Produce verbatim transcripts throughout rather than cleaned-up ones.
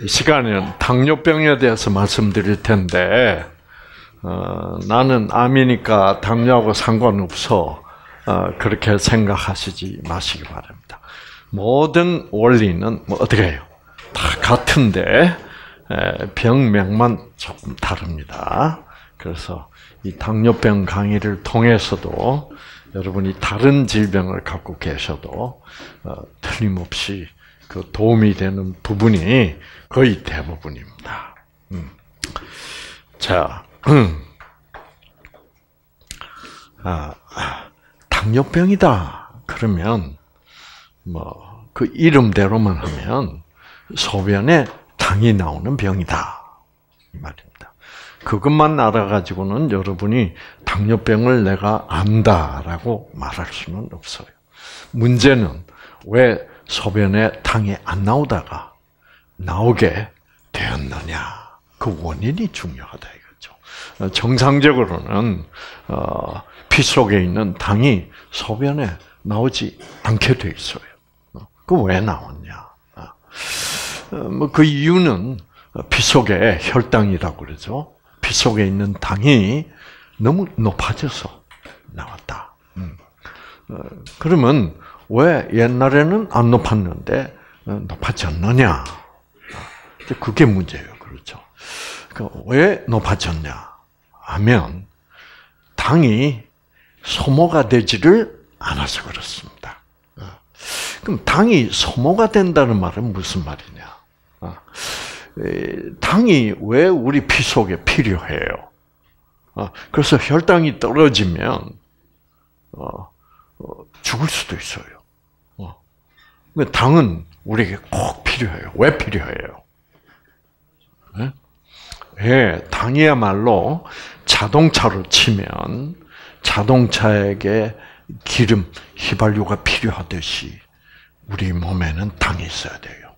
이 시간에는 당뇨병에 대해서 말씀드릴 텐데, 어, 나는 암이니까 당뇨하고 상관없어. 어, 그렇게 생각하시지 마시기 바랍니다. 모든 원리는 뭐 어떻게 해요? 다 같은데 에, 병명만 조금 다릅니다. 그래서 이 당뇨병 강의를 통해서도 여러분이 다른 질병을 갖고 계셔도 어, 틀림없이 그 도움이 되는 부분이 거의 대부분입니다. 음. 자, 음. 아, 당뇨병이다. 그러면 뭐 그 이름대로만 하면 소변에 당이 나오는 병이다 이 말입니다. 그것만 알아가지고는 여러분이 당뇨병을 내가 안다라고 말할 수는 없어요. 문제는 왜 소변에 당이 안 나오다가 나오게 되었느냐. 그 원인이 중요하다 이거죠. 정상적으로는 어, 피 속에 있는 당이 소변에 나오지 않게 돼 있어요. 그 왜 나왔냐? 뭐 그 이유는 피 속에 혈당이라고 그러죠. 피 속에 있는 당이 너무 높아져서 나왔다. 음. 어, 그러면 왜 옛날에는 안 높았는데 높아졌느냐? 그게 문제예요. 그렇죠. 왜 높아졌냐 하면 당이 소모가 되지를 않아서 그렇습니다. 그럼 당이 소모가 된다는 말은 무슨 말이냐? 당이 왜 우리 피 속에 필요해요? 그래서 혈당이 떨어지면 죽을 수도 있어요. 당은 우리에게 꼭 필요해요. 왜 필요해요? 예, 당이야말로 자동차로 치면 자동차에게 기름, 휘발유가 필요하듯이 우리 몸에는 당이 있어야 돼요.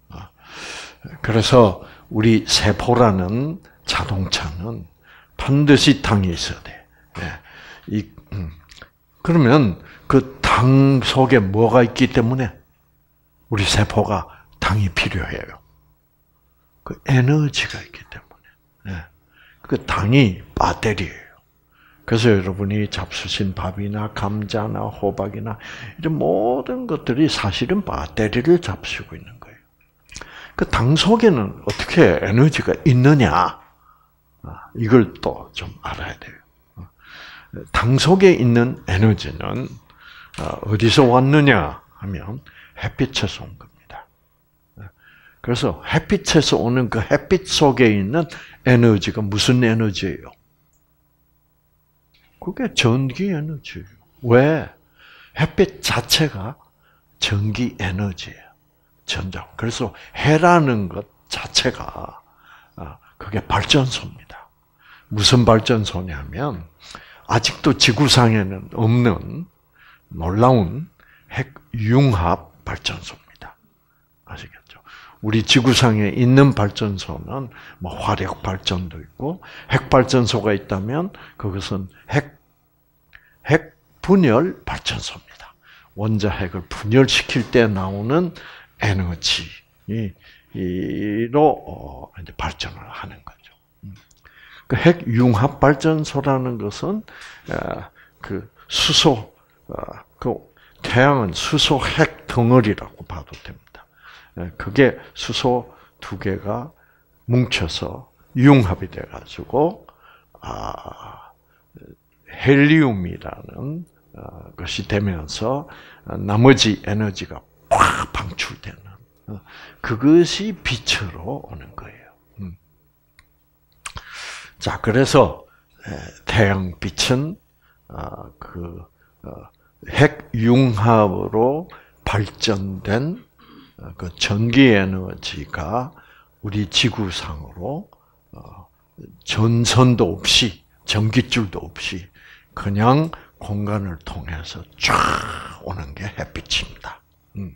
그래서 우리 세포라는 자동차는 반드시 당이 있어야 돼. 이, 음. 그러면 그 당 속에 뭐가 있기 때문에 우리 세포가 당이 필요해요. 그 에너지가 있기 때문에. 그 당이 배터리예요. 그래서 여러분이 잡수신 밥이나 감자나 호박이나 이런 모든 것들이 사실은 배터리를 잡수고 있는 거예요. 그 당 속에는 어떻게 에너지가 있느냐? 이걸 또 좀 알아야 돼요. 당 속에 있는 에너지는 어디서 왔느냐 하면 햇빛에서 온 겁니다. 그래서 햇빛에서 오는 그 햇빛 속에 있는 에너지가 무슨 에너지예요? 그게 전기 에너지예요. 왜? 햇빛 자체가 전기 에너지예요. 전자. 그래서 해라는 것 자체가 그게 발전소입니다. 무슨 발전소냐면 아직도 지구상에는 없는 놀라운 핵융합 발전소입니다. 아시겠죠? 우리 지구상에 있는 발전소는 뭐 화력 발전도 있고 핵 발전소가 있다면 그것은 핵 핵 분열 발전소입니다. 원자핵을 분열시킬 때 나오는 에너지로 이제 발전을 하는 거죠. 그 핵융합 발전소라는 것은 그 수소, 그 태양은 수소 핵 덩어리라고 봐도 됩니다. 그게 수소 두 개가 뭉쳐서 융합이 돼가지고 아. 헬리움이라는 것이 되면서 나머지 에너지가 팍 방출되는 그것이 빛으로 오는 거예요. 자, 그래서 태양빛은 그 핵융합으로 발전된 그 전기 에너지가 우리 지구상으로 전선도 없이 전기줄도 없이 그냥 공간을 통해서 쫙 오는 게 햇빛입니다. 음.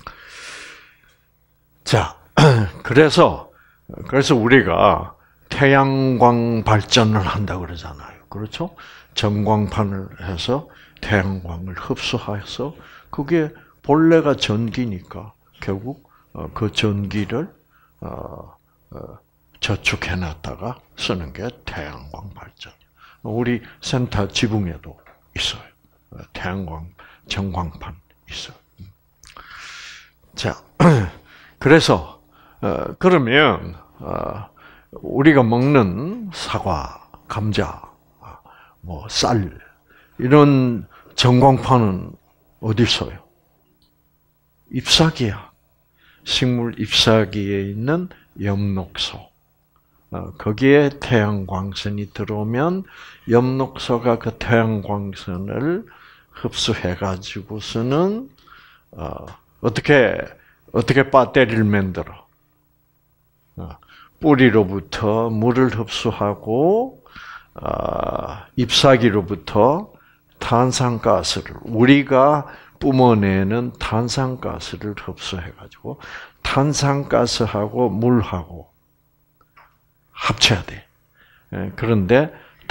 자, 그래서 그래서 우리가 태양광 발전을 한다 그러잖아요. 그렇죠? 전광판을 해서 태양광을 흡수해서 그게 본래가 전기니까 결국 그 전기를 어, 어, 저축해놨다가 쓰는 게 태양광 발전. 우리 센터 지붕에도 있어요. 태양광 전광판 있어요. 자, 그래서 어, 그러면 어, 우리가 먹는 사과, 감자, 뭐 쌀 이런 전광판은 어디 있어요? 잎사귀야. 식물 잎사귀에 있는 엽록소. 어, 거기에 태양광선이 들어오면 엽록소가 그 태양광선을 흡수해가지고서는 어, 어떻게 어떻게 배터리를 만들어? 어, 뿌리로부터 물을 흡수하고 어, 잎사귀로부터 탄산가스를 우리가 뿜어내는 탄산가스를 흡수해가지고 탄산가스하고 물하고 합쳐야 돼. 그런데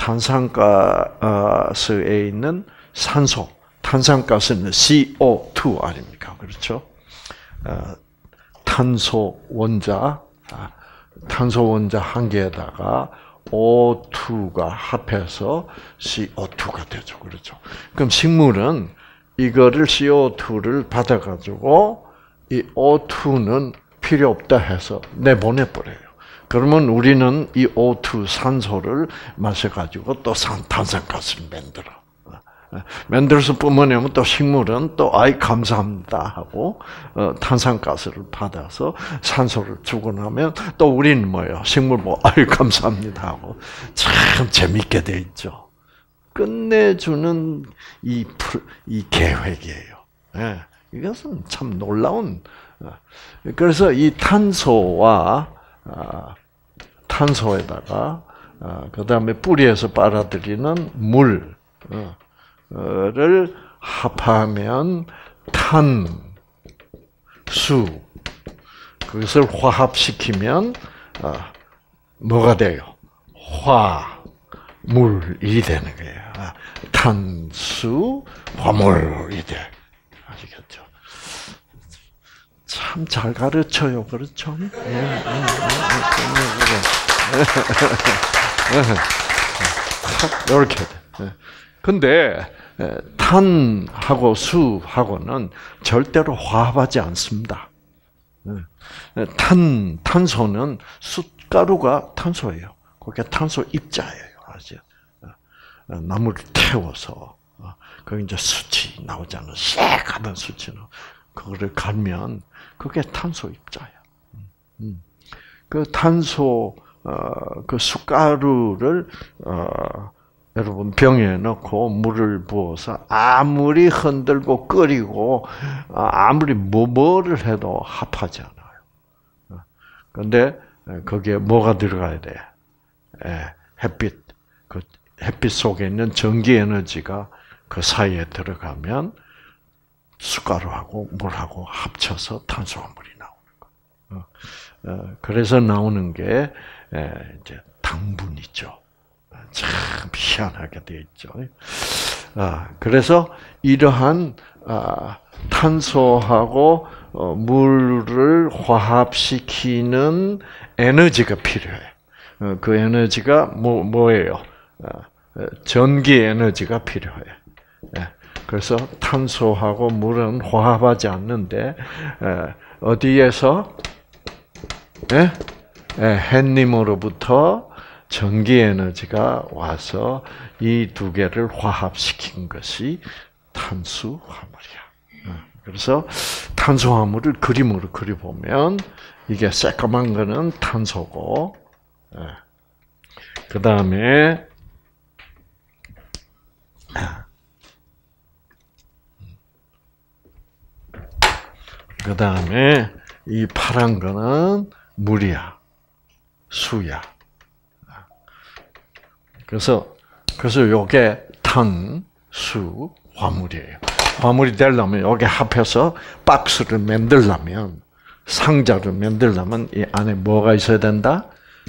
탄산가스에 있는 산소, 탄산가스는 씨 오 투 아닙니까? 그렇죠? 탄소 원자, 탄소 원자 한 개에다가 오 투가 합해서 씨 오 투가 되죠. 그렇죠? 그럼 식물은 이거를 씨 오 투를 받아가지고 이 오 투는 필요 없다 해서 내보내버려요. 그러면 우리는 이 오 투 산소를 마셔가지고 또 탄산가스를 만들어. 만들어서 뿜어내면 또 식물은 또 아이 감사합니다 하고 탄산가스를 받아서 산소를 주고 나면 또 우리는 뭐예요? 식물 뭐 아이 감사합니다 하고 참 재밌게 돼 있죠. 끝내주는 이, 이 계획이에요. 예, 이것은 참 놀라운. 그래서 이 탄소와 탄소에다가 그 다음에 뿌리에서 빨아들이는 물을 합하면 탄수. 그것을 화합시키면 뭐가 돼요? 화물이 되는 거예요. 탄수 화물이 돼. 아시겠죠? 참 잘 가르쳐요, 그렇죠? 이렇게 돼. 근데 탄하고 수하고는 절대로 화합하지 않습니다. 탄 탄소는 숯가루가 탄소예요. 그게 탄소 입자예요. 아시죠? 나무를 태워서 거기 이제 숯이 나오잖아. 쎄하던 숯이 나. 그거를 갈면 그게 탄소 입자야. 그 탄소 그 숯가루를 여러분 병에 넣고 물을 부어서 아무리 흔들고 끓이고 아무리 뭐 뭐를 해도 합하지 않아요. 그런데 거기에 뭐가 들어가야 돼? 햇빛. 그 햇빛 속에 있는 전기 에너지가 그 사이에 들어가면 숟가루하고 물하고 합쳐서 탄수화물이 나오는 거. 그래서 나오는 게 이제 당분이죠. 참 희한하게 되어 있죠. 그래서 이러한 탄소하고 물을 화합시키는 에너지가 필요해. 그 에너지가 뭐 뭐예요? 전기 에너지가 필요해. 그래서 탄소하고 물은 화합하지 않는데 어디에서 햇님으로부터 전기 에너지가 와서 이 두 개를 화합시킨 것이 탄수화물이야. 그래서 탄수화물을 그림으로 그려보면 이게 새까만 거는 탄소고, 그 다음에 그 다음에 이 파란 거는 물이야, 수야. 그래서 그래서 요게 탄, 수, 화물이에요. 화물이 되려면 요게 합해서 박스를 만들려면, 상자를 만들려면 이 안에 뭐가 있어야 된다?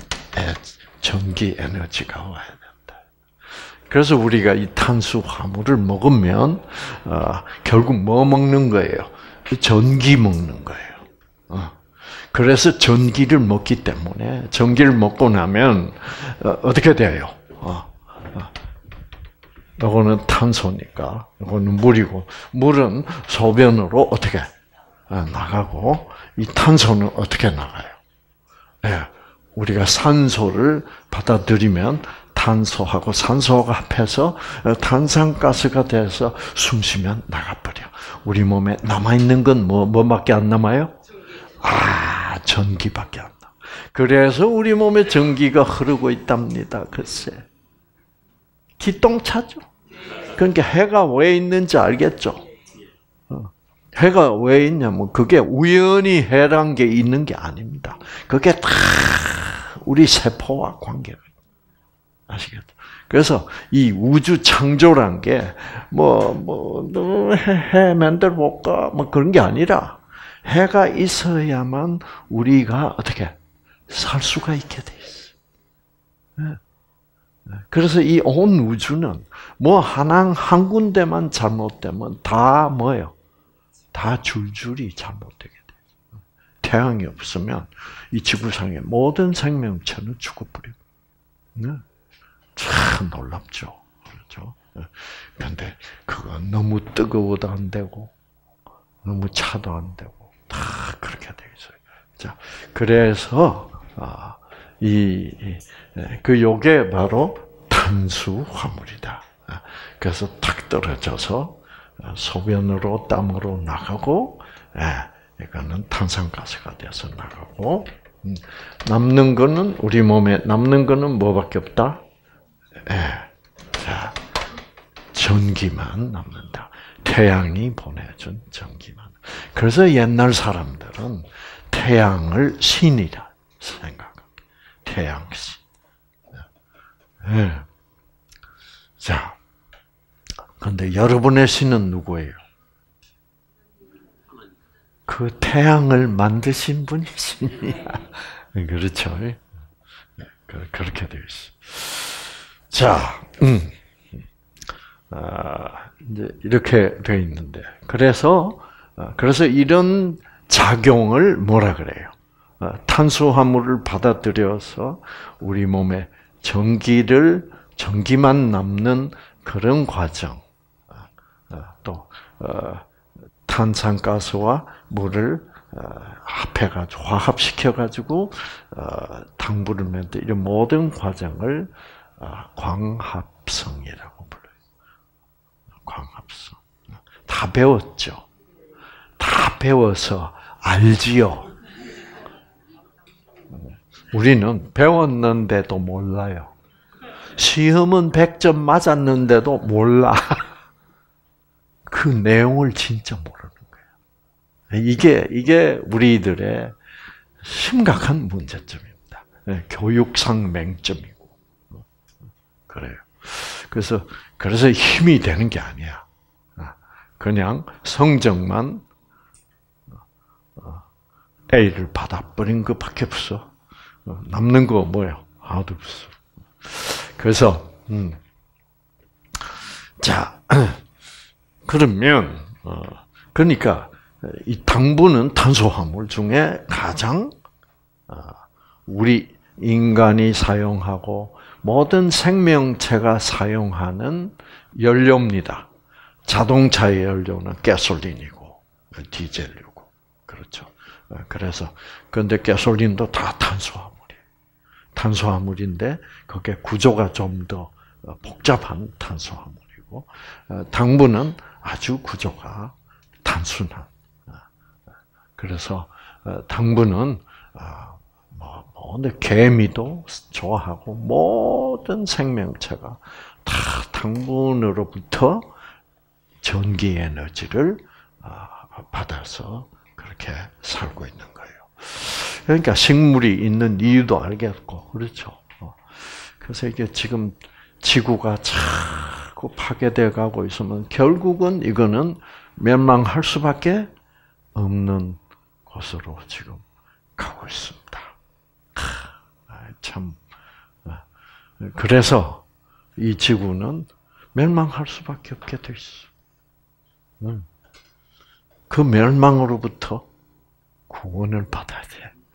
전기 에너지가 와야 된다. 그래서 우리가 이 탄수 화물을 먹으면 어, 결국 뭐 먹는 거예요? 전기 먹는 거예요. 어. 그래서 전기를 먹기 때문에 전기를 먹고 나면 어떻게 돼요? 어, 어. 이거는 탄소니까 이거는 물이고 물은 소변으로 어떻게 나가고 이 탄소는 어떻게 나가요? 네, 우리가 산소를 받아들이면 탄소하고 산소가 합해서 탄산가스가 돼서 숨쉬면 나가버려. 우리 몸에 남아있는 건 뭐, 뭐밖에 안 남아요? 아, 전기밖에 안 남아. 그래서 우리 몸에 전기가 흐르고 있답니다. 글쎄. 기똥차죠. 그러니까 해가 왜 있는지 알겠죠? 해가 왜 있냐면 그게 우연히 해란 게 있는 게 아닙니다. 그게 다 우리 세포와 관계가 아시겠죠? 그래서 이 우주 창조란 게 뭐 뭐 해 만들어 볼까 뭐 그런 게 아니라 해가 있어야만 우리가 어떻게 살 수가 있게 돼 있어. 그래서 이 온 우주는 뭐 하나 한 군데만 잘못되면 다 뭐예요? 다 줄줄이 잘못되게 돼. 태양이 없으면 이 지구상의 모든 생명체는 죽어버려. 참 놀랍죠, 그렇죠? 그런데 그거 너무 뜨거워도 안 되고, 너무 차도 안 되고 다 그렇게 돼 있어요. 자, 그래서 아, 이 그 요게 바로 탄수화물이다. 그래서 탁 떨어져서 소변으로 땀으로 나가고, 예, 이거는 탄산가스가 돼서 나가고, 음, 남는 거는 우리 몸에 남는 거는 뭐밖에 없다. 예, 자, 전기만 남는다. 태양이 보내준 전기만. 그래서 옛날 사람들은 태양을 신이라 생각합니다. 태양신. 예. 자. 그런데 여러분의 신은 누구예요? 그 태양을 만드신 분이 신이야. 그렇죠? 그렇게 되어 있어. 자, 음, 아, 이제 이렇게 되어 있는데, 그래서 그래서 이런 작용을 뭐라 그래요? 탄수화물을 받아들여서 우리 몸에 전기를 전기만 남는 그런 과정. 또 탄산가스와 물을 합해가지고 화합시켜가지고 당분을 만들 이런 모든 과정을 광합성이라고 불러요. 광합성. 다 배웠죠. 다 배워서 알지요. 우리는 배웠는데도 몰라요. 시험은 백 점 맞았는데도 몰라. 그 내용을 진짜 모르는 거예요. 이게, 이게 우리들의 심각한 문제점입니다. 교육상 맹점이고. 그래요. 그래서, 그래서 힘이 되는 게 아니야. 그냥 성적만 A를 받아버린 것밖에 없어. 남는 거 뭐예요? 하나도 없어. 그래서, 음. 자, 그러면, 어, 그러니까, 이 당분은 탄수화물 중에 가장, 어, 우리 인간이 사용하고 모든 생명체가 사용하는 연료입니다. 자동차의 연료는 가솔린이고, 디젤이고, 그렇죠. 그래서, 그런데 가솔린도 다 탄수화물이에요. 탄수화물인데, 그게 구조가 좀 더 복잡한 탄수화물이고, 당분은 아주 구조가 단순한. 그래서 당분은 뭐 모든 개미도 좋아하고 모든 생명체가 다 당분으로부터 전기 에너지를 받아서 그렇게 살고 있는 거예요. 그러니까 식물이 있는 이유도 알겠고, 그렇죠. 그래서 이게 지금 지구가 자꾸 파괴돼 가고 있으면 결국은 이거는 멸망할 수밖에 없는 곳으로 지금 가고 있습니다. 참. 그래서 이 지구는 멸망할 수밖에 없게 돼 있어. 그 멸망으로부터 구원을 받아야 돼.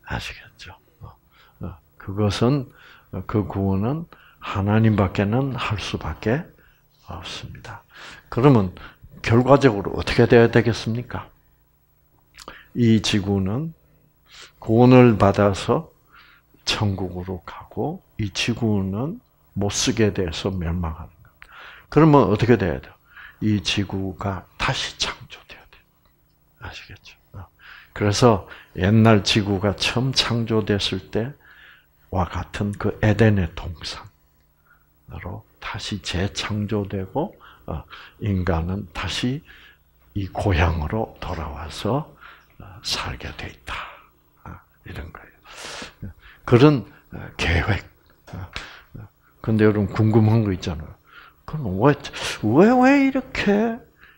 아시겠죠? 그것은 그 구원은 하나님밖에는 할 수밖에 없습니다. 그러면 결과적으로 어떻게 돼야 되겠습니까? 이 지구는 구원을 받아서 천국으로 가고 이 지구는 못 쓰게 돼서 멸망하는 것. 그러면 어떻게 돼야 돼요? 이 지구가 다시 창조돼야 돼요. 아시겠죠? 그래서 옛날 지구가 처음 창조됐을 때와 같은 그 에덴의 동산으로 다시 재창조되고 인간은 다시 이 고향으로 돌아와서 살게 돼 있다. 이런 거예요. 그런 계획. 근데 여러분 궁금한 거 있잖아요. 그럼 왜, 왜, 왜 이렇게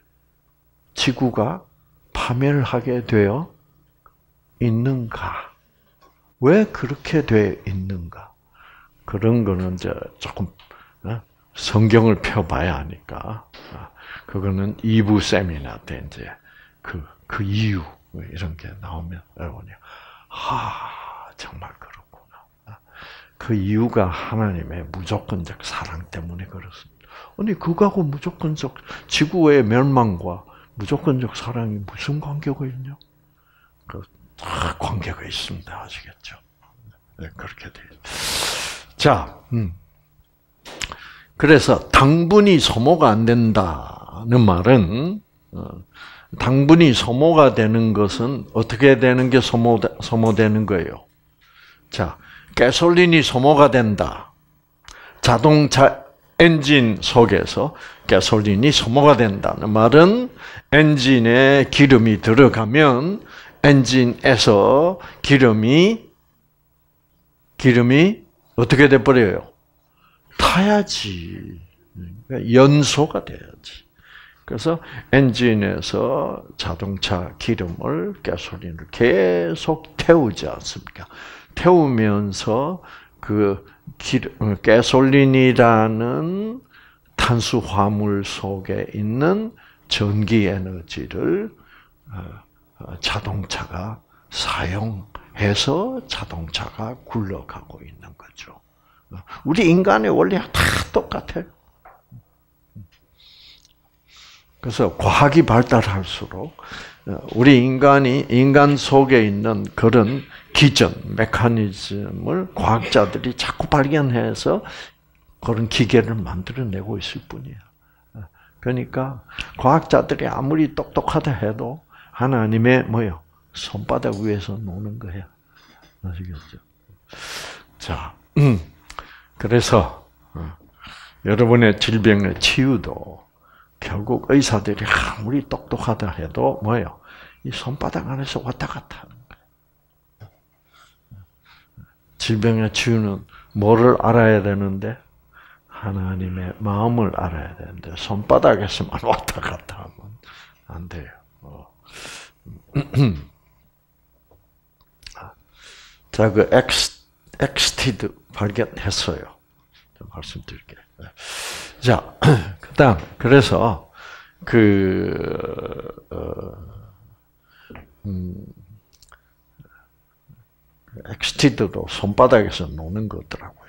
지구가 파멸하게 되어 있는가? 왜 그렇게 되어 있는가? 그런 거는 이제 조금 성경을 펴봐야 하니까 그거는 이 부 세미나 때 이제 그, 그 이유 이런 게 나오면 여러분이 아 정말 그렇구나. 그 이유가 하나님의 무조건적 사랑 때문에 그렇습니다. 아니 그거하고 무조건적 지구의 멸망과 무조건적 사랑이 무슨 관계가 있냐? 그 다 관계가 있습니다. 아시겠죠? 네, 그렇게 돼요. 자, 음. 그래서 당분이 소모가 안 된다는 말은 어, 당분이 소모가 되는 것은 어떻게 되는 게 소모 소모되는 거예요? 자, 가솔린이 소모가 된다. 자동차 엔진 속에서 가솔린이 소모가 된다는 말은 엔진에 기름이 들어가면 엔진에서 기름이 기름이 어떻게 돼 버려요? 타야지. 연소가 돼야지. 그래서 엔진에서 자동차 기름을 가솔린을 계속 태우지 않습니까? 태우면서 그 기름, 가솔린이라는 탄수화물 속에 있는 전기 에너지를 자동차가 사용해서 자동차가 굴러가고 있는 거죠. 우리 인간의 원리가 다 똑같아요. 그래서 과학이 발달할수록 우리 인간이 인간 속에 있는 그런 기전, 메커니즘을 과학자들이 자꾸 발견해서 그런 기계를 만들어내고 있을 뿐이야. 그러니까 과학자들이 아무리 똑똑하다 해도 하나님의 뭐요? 손바닥 위에서 노는 거야. 아시겠죠? 자, 음, 그래서 어, 여러분의 질병의 치유도 결국 의사들이 아무리 똑똑하다 해도 뭐예요? 이 손바닥 안에서 왔다 갔다 하는 거예요. 질병의 치유는 뭐를 알아야 되는데? 하나님의 마음을 알아야 되는데 손바닥에서만 왔다 갔다 하면 안 돼요. 어. 자, 그 엑스, 엑스티드 발견했어요. 말씀드릴게요. 자, 그 다음, 그래서, 그, 어, 음, 엑스티드도 손바닥에서 노는 거더라고요.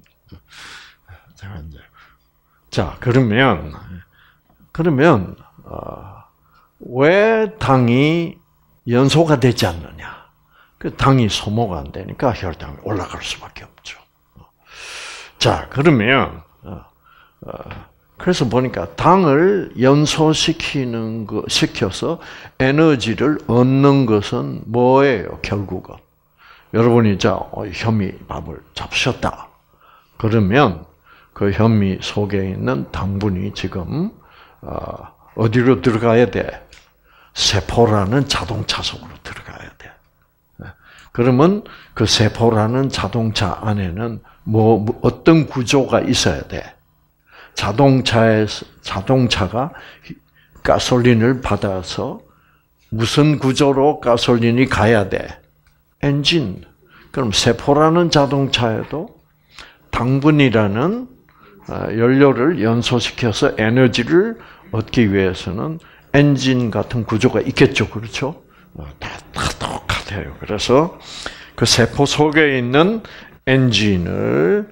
자, 그러면, 그러면, 어, 왜 당이 연소가 되지 않느냐? 그 당이 소모가 안 되니까 혈당이 올라갈 수밖에 없죠. 자, 그러면, 어, 어, 그래서 보니까 당을 연소시키는 거, 시켜서 에너지를 얻는 것은 뭐예요, 결국은? 여러분이 자, 현미밥을 잡수셨다. 그러면 그 현미 속에 있는 당분이 지금, 어, 어디로 들어가야 돼? 세포라는 자동차 속으로 들어가야 돼. 그러면 그 세포라는 자동차 안에는 뭐, 뭐 어떤 구조가 있어야 돼? 자동차에서 자동차가 가솔린을 받아서 무슨 구조로 가솔린이 가야 돼? 엔진. 그럼 세포라는 자동차에도 당분이라는 연료를 연소시켜서 에너지를 얻기 위해서는 엔진 같은 구조가 있겠죠, 그렇죠? 다, 다 똑같아요. 그래서 그 세포 속에 있는 엔진을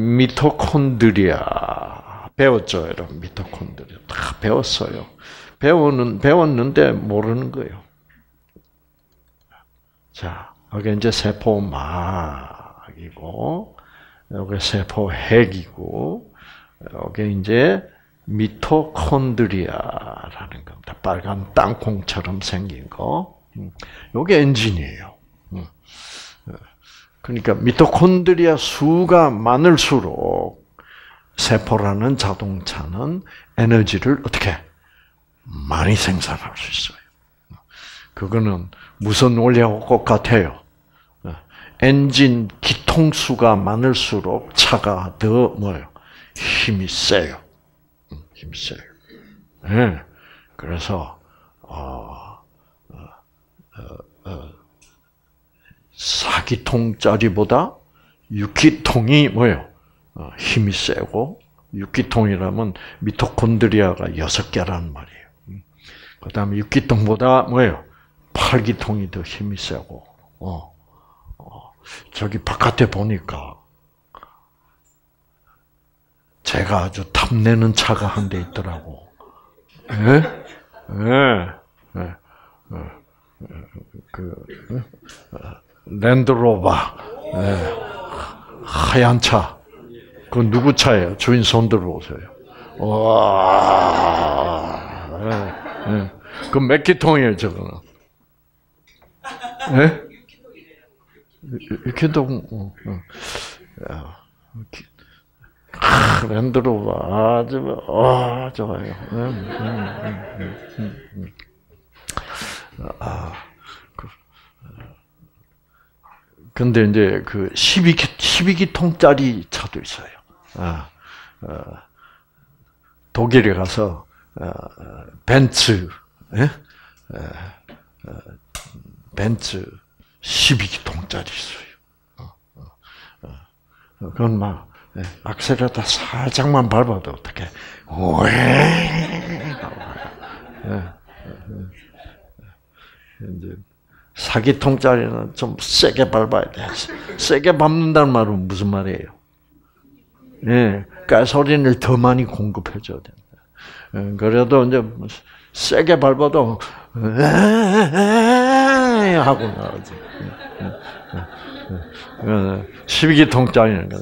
미토콘드리아 배웠죠, 여러분. 미토콘드리아 다 배웠어요. 배우는 배웠는데 모르는 거예요. 자, 여기 이제 세포막이고, 여기 세포핵이고, 여기 이제 미토콘드리아라는 겁니다. 빨간 땅콩처럼 생긴 거. 여기 엔진이에요. 그러니까 미토콘드리아 수가 많을수록 세포라는 자동차는 에너지를 어떻게 많이 생산할 수 있어요. 그거는 무슨 원리하고 똑같아요. 엔진 기통수가 많을수록 차가 더 뭐요? 힘이 세요. 힘이 세요. 네. 그래서 어, 어, 어, 어, 사 기통짜리보다 육 기통이 뭐예요? 어, 힘이 세고 육 기통이라면 미토콘드리아가 여섯 개라는 말이에요. 그 다음에 육 기통보다 뭐예요? 팔 기통이 더 힘이 세고 어, 어, 저기 바깥에 보니까 제가 아주 탐내는 차가 한 대 있더라고. 예? 예. 예. 그 랜드로버. 예. 하얀 차. 그 누구 차예요? 주인 손 들어오세요. 와. 예. 예. 그 몇 기통이에요, 저거는? 예? 육 기통. 어, 어. 아, 랜드로버 아주 아 좋아요. 음, 음, 음, 음, 음. 아, 그, 근데 이제 그 십이 기, 십이 기통짜리 차도 있어요. 아, 어, 독일에 가서 어, 벤츠, 예? 어, 어, 벤츠 십이 기통짜리 있어요. 어, 어, 어. 그건 막 악셀에다 살짝만 밟아도 어떻게 왜 이제 사기통짜리는 좀 세게 밟아야 돼. 세게 밟는다는 말은 무슨 말이에요? 예, 가솔린을 더 많이 공급해줘야 된다. 그래도 이제 세게 밟아도 하고 나오지. 십이 기통짜리는 거죠.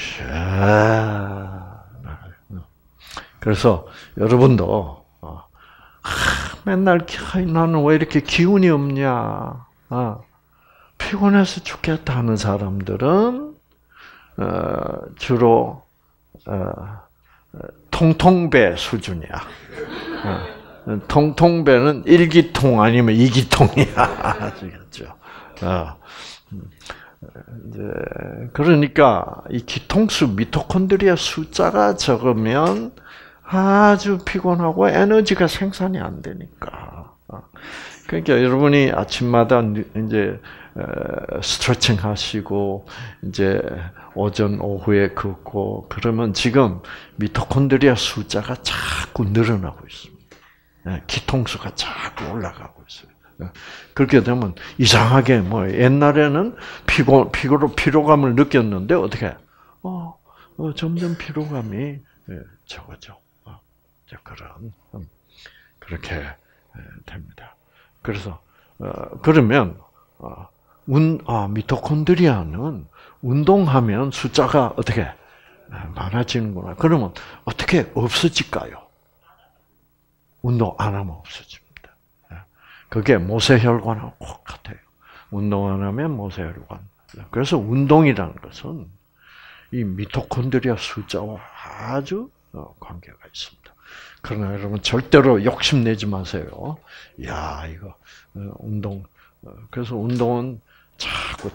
그래서 여러분도 아, 맨날 나는 왜 이렇게 기운이 없냐, 아, 피곤해서 죽겠다 하는 사람들은 어, 주로 어, 통통배 수준이야. 어, 통통배는 일 기통 아니면 이 기통이야. 아시겠죠? 어. 이제 그러니까 이 기통수 미토콘드리아 숫자가 적으면 아주 피곤하고 에너지가 생산이 안 되니까. 그러니까 여러분이 아침마다 이제 스트레칭 하시고 이제 오전 오후에 걷고 그러면 지금 미토콘드리아 숫자가 자꾸 늘어나고 있습니다. 기통수가 자꾸 올라가고 있어요. 그렇게 되면 이상하게 뭐 옛날에는 피고 피고로 피로감을 느꼈는데 어떻게 어, 어 점점 피로감이 예, 적어져. 어, 그런 음, 그렇게 예, 됩니다. 그래서 어, 그러면 어, 운, 아, 미토콘드리아는 운동하면 숫자가 어떻게 많아지는구나. 그러면 어떻게 없어질까요? 운동 안 하면 없어집니다. 그게 모세혈관하고 똑같아요. 운동 안 하면 모세혈관. 그래서 운동이라는 것은 이 미토콘드리아 숫자와 아주 관계가 있습니다. 그러나 여러분 절대로 욕심내지 마세요. 야, 이거 운동. 그래서 운동은 자꾸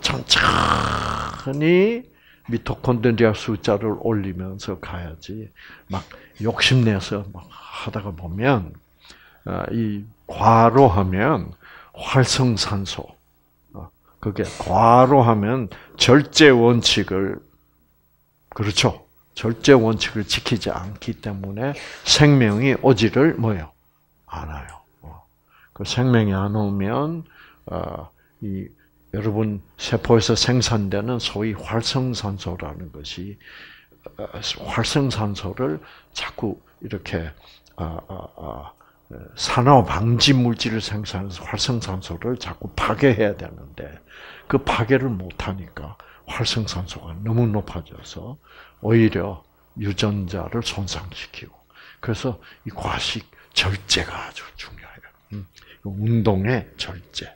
천천히 미토콘드리아 숫자를 올리면서 가야지 막 욕심내서 막 하다가 보면 이 과로하면 활성산소, 그게 과로하면 절제 원칙을 그렇죠. 절제 원칙을 지키지 않기 때문에 생명이 오지를 뭐요? 않아요. 그 생명이 안 오면 이 여러분 세포에서 생산되는 소위 활성산소라는 것이 활성산소를 자꾸 이렇게 아, 아, 아, 산화 방지 물질을 생산해서 활성산소를 자꾸 파괴해야 되는데 그 파괴를 못하니까 활성산소가 너무 높아져서 오히려 유전자를 손상시키고 그래서 이 과식 절제가 아주 중요해요. 운동의 절제.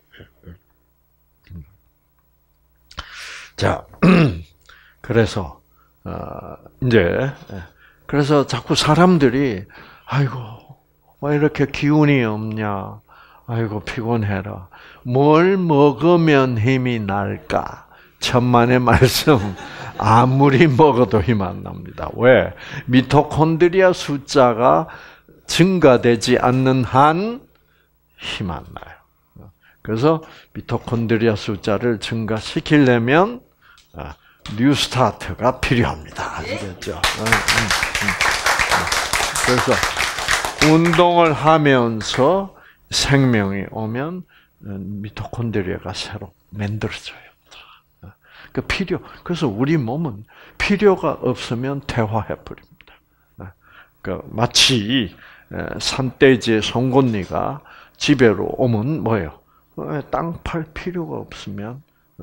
자, 그래서 어, 이제 그래서 자꾸 사람들이 아이고 왜 이렇게 기운이 없냐? 아이고 피곤해라. 뭘 먹으면 힘이 날까? 천만의 말씀. 아무리 먹어도 힘 안 납니다. 왜? 미토콘드리아 숫자가 증가되지 않는 한 힘 안 나요. 그래서 미토콘드리아 숫자를 증가시키려면 뉴스타트가 필요합니다. 아시겠죠? 그래서 운동을 하면서 생명이 오면 미토콘드리아가 새로 만들어져요. 그 필요. 그래서 우리 몸은 필요가 없으면 퇴화해 버립니다. 그 마치 산돼지의 송곳니가 집에로 오면 뭐예요? 땅 팔 필요가 없으면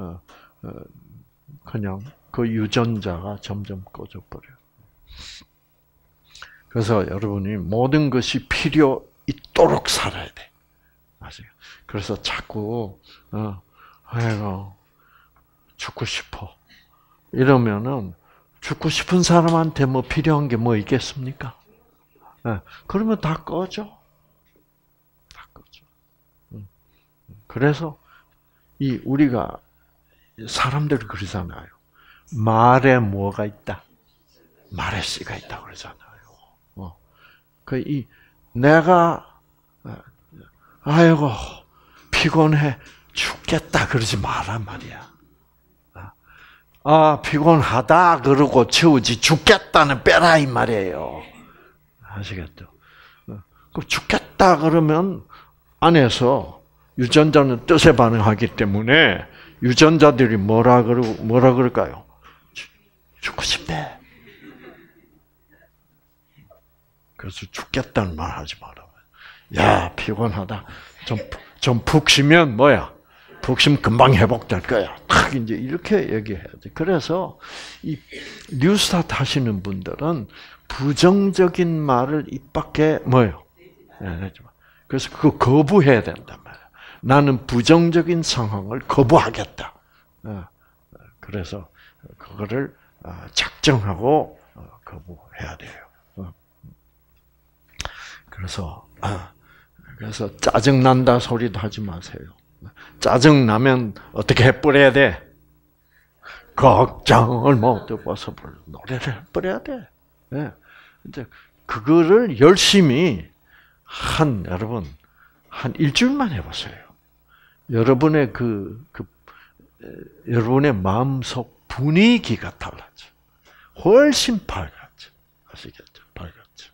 그냥 그 유전자가 점점 꺼져 버려요. 그래서 여러분이 모든 것이 필요 있도록 살아야 돼. 아세요? 그래서 자꾸 어, 아이고 죽고 싶어 이러면은 죽고 싶은 사람한테 뭐 필요한 게 뭐 있겠습니까? 네. 그러면 다 꺼져. 다 꺼져. 그래서 이 우리가 사람들이 그러잖아요. 말에 뭐가 있다? 말에 씨가 있다 그러잖아요. 어. 그 이 내가 아이고 피곤해 죽겠다 그러지 말란 말이야. 아 피곤하다 그러고 채우지 죽겠다는 빼라 이 말이에요. 아시겠죠? 그 죽겠다 그러면 안에서 유전자는 뜻에 반응하기 때문에 유전자들이 뭐라 그러 뭐라 그럴까요? 죽고 싶대. 그래서 죽겠다는 말 하지 마라. 야 피곤하다. 좀 좀 푹 쉬면 뭐야? 푹 쉬면 금방 회복될 거야. 딱 이제 이렇게 얘기해야 돼. 그래서 이 뉴스타트 하시는 분들은 부정적인 말을 입 밖에 뭐요? 그래서 그거 거부해야 된단 말이야. 나는 부정적인 상황을 거부하겠다. 그래서 그거를 작정하고 거부해야 돼요. 그래서 그래서 짜증 난다 소리도 하지 마세요. 짜증 나면 어떻게 해버려야 돼? 걱정을 못 벗어 버려 노래를 해버려야 돼. 네. 이제 그거를 열심히 한 여러분 한 일주일만 해보세요. 여러분의 그, 그 여러분의 마음속 분위기가 달라져. 훨씬 밝아져. 아시겠죠? 밝아져.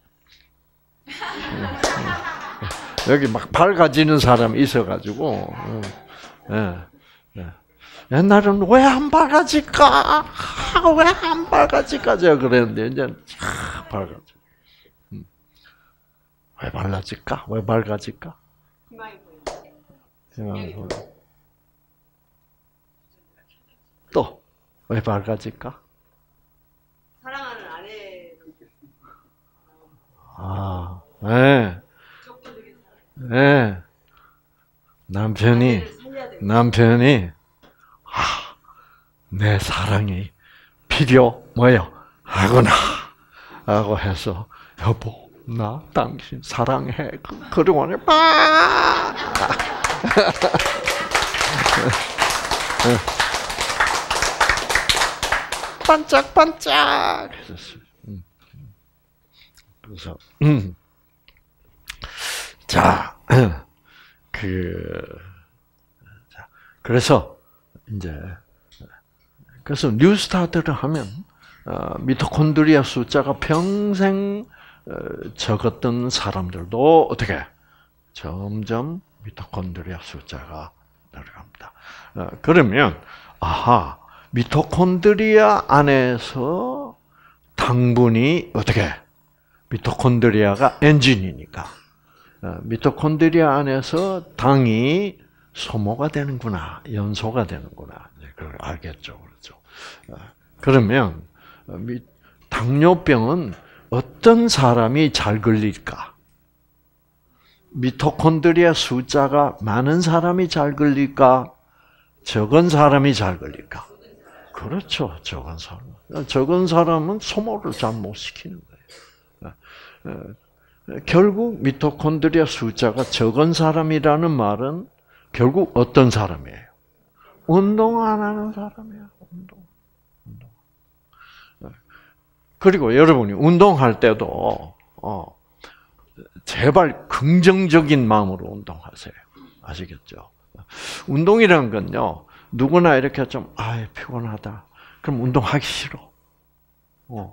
여기 막 밝아지는 사람이 있어가지고, 예, 예. 옛날에는 왜 안 밝아질까? 왜 안 밝아질까? 제가 그랬는데, 이제 쫙 밝아져. 왜 밝아질까? 왜 밝아질까? 희망이 보여. 또, 왜 밝아질까? 사랑하는 아내. 아, 네. 네. 남편이, 남편이, 아, 내 사랑이 필요, 뭐요? 하구나. 라고 해서, 여보, 나 당신 사랑해. 그러고 나 빠! 반짝반짝 했었어요. 그래서, 음. 자, 그, 그래서, 이제, 그래서 뉴스타트를 하면, 어, 미토콘드리아 숫자가 평생 어, 적었던 사람들도 어떻게, 점점 미토콘드리아 숫자가 들어갑니다. 어, 그러면 아하, 미토콘드리아 안에서 당분이 어떻게? 미토콘드리아가 엔진이니까 어, 미토콘드리아 안에서 당이 소모가 되는구나, 연소가 되는구나. 그걸 알겠죠, 그렇죠? 어, 그러면 당뇨병은 어떤 사람이 잘 걸릴까? 미토콘드리아 숫자가 많은 사람이 잘 걸릴까? 적은 사람이 잘 걸릴까? 그렇죠, 적은 사람. 적은 사람은 소모를 잘 못 시키는 거예요. 결국 미토콘드리아 숫자가 적은 사람이라는 말은 결국 어떤 사람이에요? 운동 안 하는 사람이에요. 운동. 운동. 그리고 여러분이 운동할 때도 어, 제발 긍정적인 마음으로 운동하세요. 아시겠죠? 운동이라는 건요, 누구나 이렇게 좀, 아, 피곤하다. 그럼 운동하기 싫어. 어.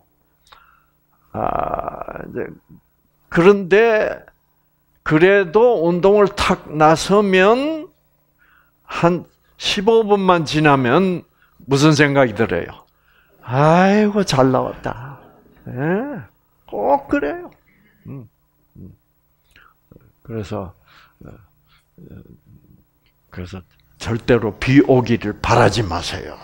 아, 이제, 그런데, 그래도 운동을 탁 나서면, 한 십오 분만 지나면, 무슨 생각이 들어요? 아이고, 잘 나왔다. 예, 꼭 그래요. 음, 음. 그래서, 그래서 절대로 비 오기를 바라지 마세요.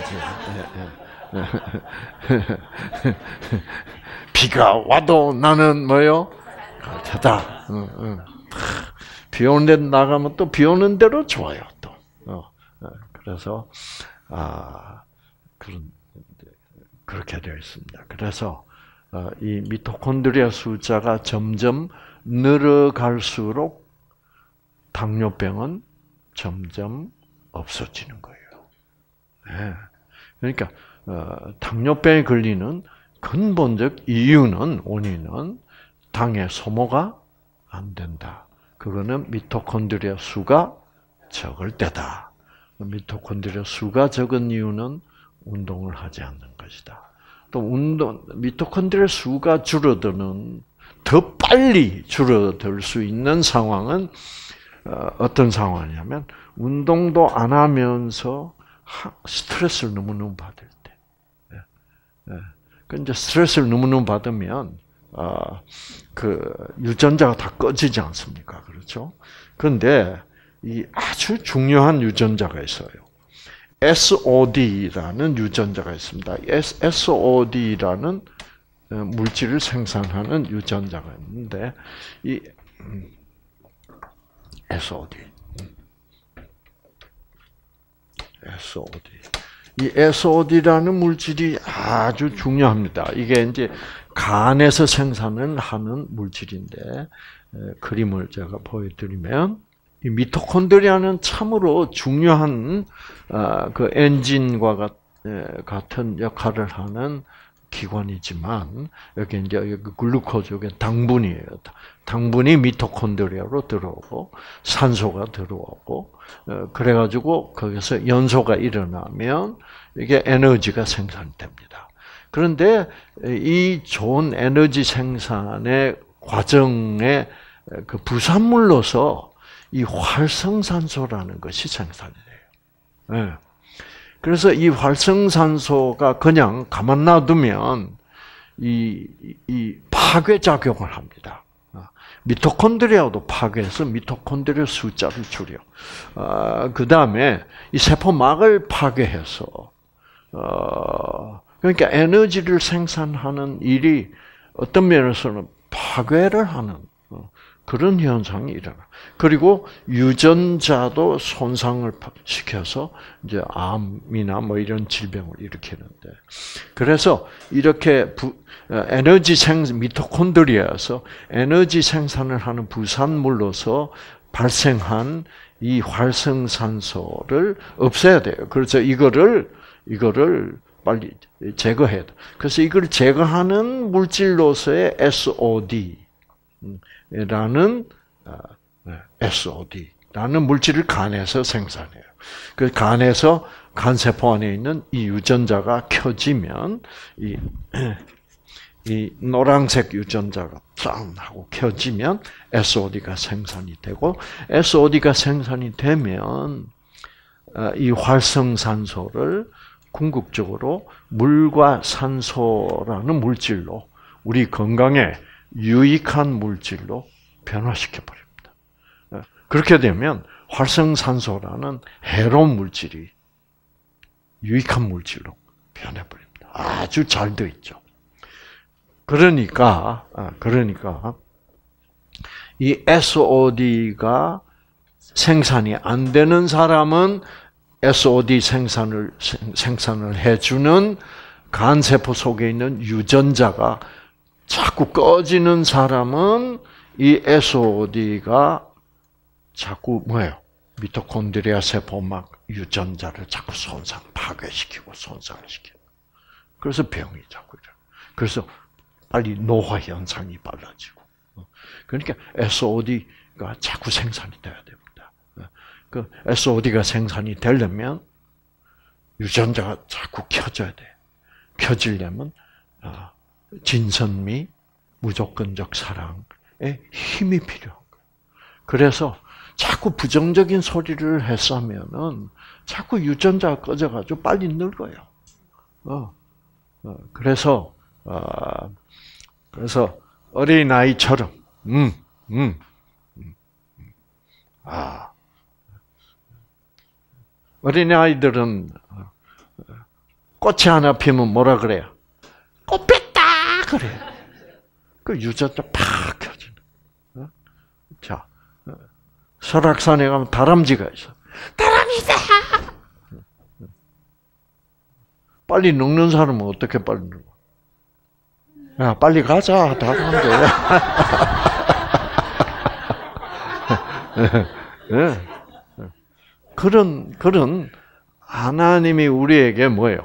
비가 와도 나는 뭐요? 가다. 비 오는 데 나가면 또 비 오는 대로 좋아요. 또. 그래서 아 그런 그렇게 되어 있습니다. 그래서 이 미토콘드리아 숫자가 점점 늘어갈수록 당뇨병은 점점 없어지는 거예요. 네. 그러니까 어, 당뇨병에 걸리는 근본적 이유는 원인은 당의 소모가 안 된다. 그거는 미토콘드리아 수가 적을 때다. 미토콘드리아 수가 적은 이유는 운동을 하지 않는 것이다. 또 운동 미토콘드리아 수가 줄어드는 더 빨리 줄어들 수 있는 상황은 어떤 상황이냐면 운동도 안 하면서 스트레스를 너무너무 받을 때. 그 이제 스트레스를 너무너무 받으면 그 유전자가 다 꺼지지 않습니까? 그렇죠? 그런데 이 아주 중요한 유전자가 있어요. 에스오디라는 유전자가 있습니다. 에스오디라는 물질을 생산하는 유전자가 있는데 이 에스오디. 에스오디. 이 에스오디라는 물질이 아주 중요합니다. 이게 이제 간에서 생산을 하는 물질인데 그림을 제가 보여드리면 이 미토콘드리아는 참으로 중요한 그 엔진과 같은 역할을 하는 기관이지만 여기 이제 여기 글루코즈, 여기 당분이에요. 당분이 미토콘드리아로 들어오고 산소가 들어오고 그래가지고 거기서 연소가 일어나면 이게 에너지가 생산됩니다. 그런데 이 좋은 에너지 생산의 과정의 그 부산물로서 이 활성산소라는 것이 생산이 돼요. 네. 그래서 이 활성산소가 그냥 가만 놔두면 이, 이 파괴 작용을 합니다. 미토콘드리아도 파괴해서 미토콘드리아 숫자를 줄여. 어, 그 다음에 이 세포막을 파괴해서, 어, 그러니까 에너지를 생산하는 일이 어떤 면에서는 파괴를 하는 어, 그런 현상이 일어나. 그리고 유전자도 손상을 시켜서 이제 암이나 뭐 이런 질병을 일으키는데. 그래서 이렇게 부, 에너지 생 미토콘드리아에서 에너지 생산을 하는 부산물로서 발생한 이 활성산소를 없애야 돼요. 그래서 이거를 이거를 빨리 제거해야 돼. 그래서 이걸 제거하는 물질로서의 에스오디 라는 에스오디라는 물질을 간에서 생산해요. 그 간에서 간 세포 안에 있는 이 유전자가 켜지면 이, 이 노란색 유전자가 짱 하고 켜지면 에스오디가 생산이 되고 에스오디가 생산이 되면 이 활성산소를 궁극적으로 물과 산소라는 물질로 우리 건강에 유익한 물질로 변화시켜 버립니다. 그렇게 되면 활성산소라는 해로운 물질이 유익한 물질로 변해버립니다. 아주 잘 되어 있죠. 그러니까, 그러니까, 이 에스오디가 생산이 안 되는 사람은 에스오디 생산을, 생산을 해주는 간세포 속에 있는 유전자가 자꾸 꺼지는 사람은 이 에스오디가 자꾸 뭐예요? 미토콘드리아 세포막 유전자를 자꾸 손상, 파괴시키고 손상시키고. 그래서 병이 자꾸 일어나요. 그래서 빨리 노화 현상이 빨라지고. 그러니까 에스오디가 자꾸 생산이 돼야 됩니다. 그 에스오디가 생산이 되려면 유전자가 자꾸 켜져야 돼. 켜지려면 진선미, 무조건적 사랑의 힘이 필요한 거예요. 그래서 자꾸 부정적인 소리를 했으면은 자꾸 유전자가 꺼져가지고 빨리 늙어요. 어, 어 그래서 어, 그래서 어린 아이처럼, 음, 음, 음, 아, 어린 아이들은 꽃이 하나 피면 뭐라 그래요? 꽃 폈다 그래. 그 유전자 팍 켜지는. 어? 자. 설악산에 가면 다람쥐가 있어. 다람쥐다! 빨리 늙는 사람은 어떻게 빨리 늙어? 야, 빨리 가자. 다 가는데. 네. 그런, 그런, 하나님이 우리에게 뭐예요?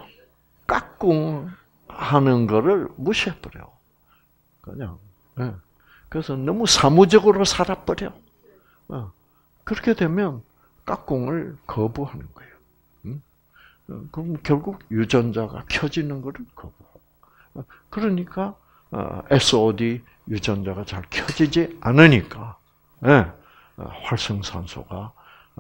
깍꿍하는 거를 무시해버려. 그냥. 네. 그래서 너무 사무적으로 살아버려. 그렇게 되면 깍꿍을 거부하는 거예요. 그럼 결국 유전자가 켜지는 것을 거부하고. 그러니까 에스오디 유전자가 잘 켜지지 않으니까 활성산소가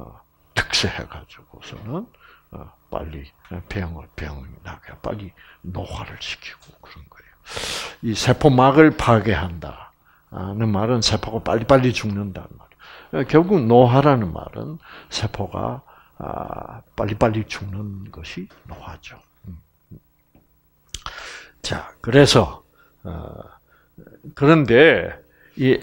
득세해가지고서는 빨리 병을 병이 나게 빨리 노화를 시키고 그런 거예요. 이 세포막을 파괴한다는 말은 세포가 빨리빨리 죽는다는 말. 결국 노화라는 말은 세포가 빨리빨리 죽는 것이 노화죠. 자, 그래서 그런데 이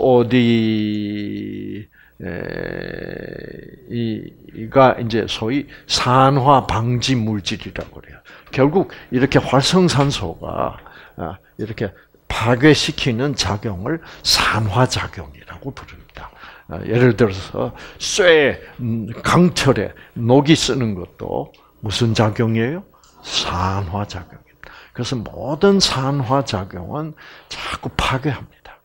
에스오디가 이제 소위 산화 방지 물질이라고 그래요. 결국 이렇게 활성산소가 이렇게 파괴시키는 작용을 산화 작용이라고 부릅니다. 예를 들어서 쇠, 강철에 녹이 쓰는 것도 무슨 작용이에요? 산화 작용입니다. 그래서 모든 산화 작용은 자꾸 파괴합니다.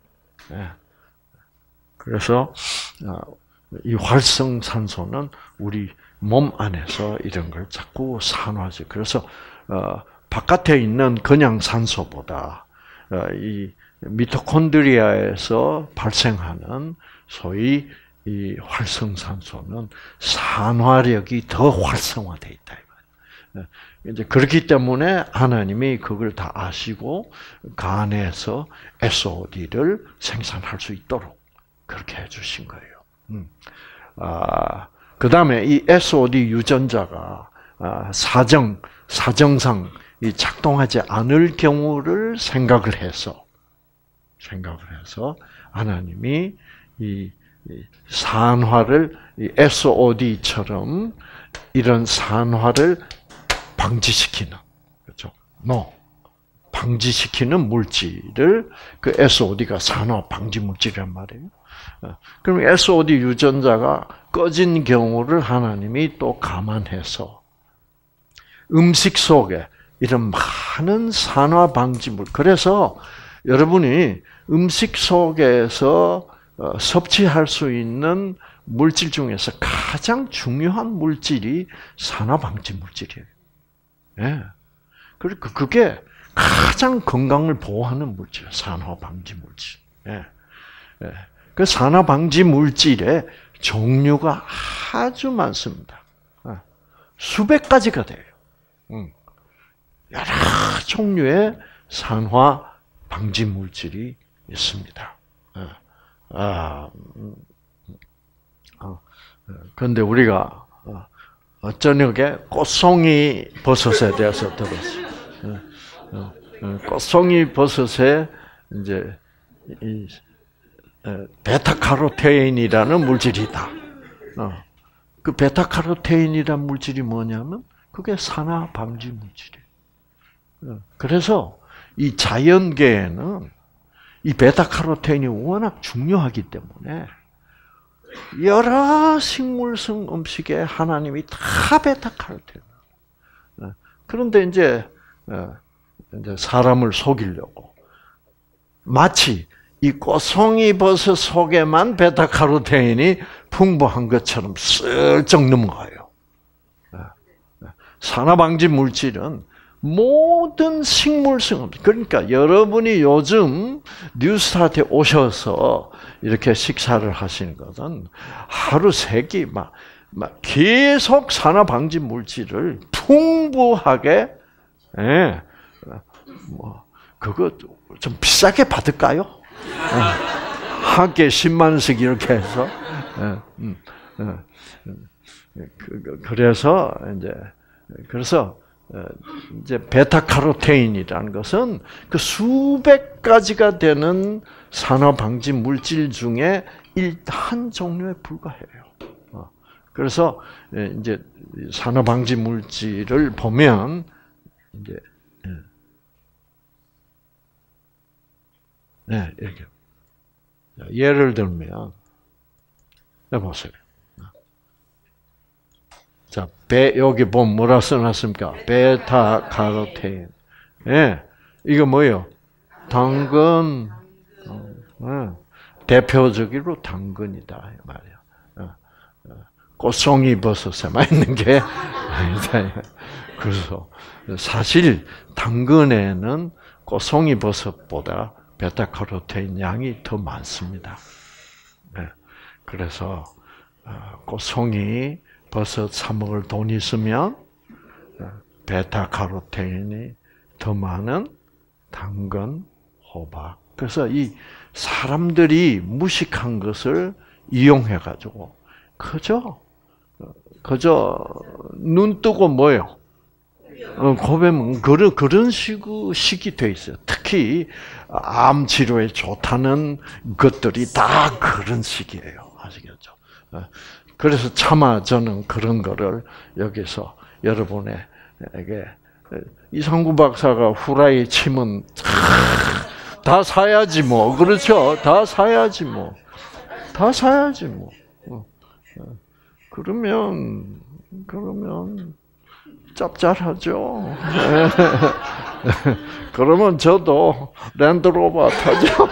그래서 이 활성산소는 우리 몸 안에서 이런 걸 자꾸 산화지. 그래서 바깥에 있는 그냥 산소보다 이 미토콘드리아에서 발생하는 소위 이 활성산소는 산화력이 더 활성화되어 있다. 이제 그렇기 때문에 하나님이 그걸 다 아시고 간에서 에스오디를 생산할 수 있도록 그렇게 해주신 거예요. 음. 아, 그 다음에 이 에스오디 유전자가 아, 사정 사정상 이 작동하지 않을 경우를 생각을 해서 생각을 해서 하나님이 이 산화를 이 에스오디처럼 이런 산화를 방지시키는 그렇죠? no. 방지시키는 물질을 그 에스오디가 산화 방지 물질이란 말이에요. 그럼 에스오디 유전자가 꺼진 경우를 하나님이 또 감안해서 음식 속에 이런 많은 산화 방지물. 그래서 여러분이 음식 속에서 섭취할 수 있는 물질 중에서 가장 중요한 물질이 산화 방지 물질이에요. 예. 그리고 그게 가장 건강을 보호하는 물질, 산화 방지 물질. 예. 예. 그 산화 방지 물질의 종류가 아주 많습니다. 수백 가지가 돼요. 여러 종류의 산화 방지 물질이 있습니다. 아, 그런데 우리가 저녁에 꽃송이 버섯에 대해서 들었어요. 꽃송이 버섯에 이제 이 베타카로테인이라는 물질이다. 그 베타카로테인이라는 물질이 뭐냐면 그게 산화 방지 물질이에요. 그래서 이 자연계에는 이 베타카로테인이 워낙 중요하기 때문에 여러 식물성 음식에 하나님이 다 베타카로테인. 그런데 이제 이제 사람을 속이려고 마치 이 꽃송이 버섯 속에만 베타카로테인이 풍부한 것처럼 슬쩍 넘어가요. 산화방지 물질은 모든 식물성, 그러니까 여러분이 요즘 뉴스타트에 오셔서 이렇게 식사를 하시는 것은 하루 세 끼 막, 막 계속 산화방지 물질을 풍부하게, 예, 뭐, 그거 좀 비싸게 받을까요? 예, 한 끼에 십만 원씩 이렇게 해서, 예, 음, 예, 그, 그래서 이제, 그래서 이제 베타카로테인이라는 것은 그 수백 가지가 되는 산화 방지 물질 중에 한 종류에 불과해요. 그래서 이제 산화 방지 물질을 보면 이제 네, 이렇게 예를 들면 해보세요. 자, 배, 여기 보면 뭐라 써놨습니까? 베타카로테인. 예, 이거 뭐예요? 당근. 어, 대표적으로 당근이다, 이 말이야. 어, 어, 꽃송이 버섯에만 있는 게 아니다. 그래서 사실 당근에는 꽃송이 버섯보다 베타카로테인 양이 더 많습니다. 예, 그래서 꽃송이 버섯 사 먹을 돈 있으면 베타카로테인이 더 많은 당근, 호박. 그래서 이 사람들이 무식한 것을 이용해 가지고 그저 그저 눈 뜨고 뭐요? 고배면 그런 그런 식으로 식이 돼 있어요. 특히 암 치료에 좋다는 것들이 다 그런 식이에요. 아시겠죠? 그래서 차마 저는 그런 거를 여기서 여러분에게 이상구 박사가 후라이 치면 다 사야지 뭐. 그렇죠? 다 사야지 뭐. 다 사야지 뭐. 그러면 그러면 짭짤하죠. 그러면 저도 랜드로버 타죠.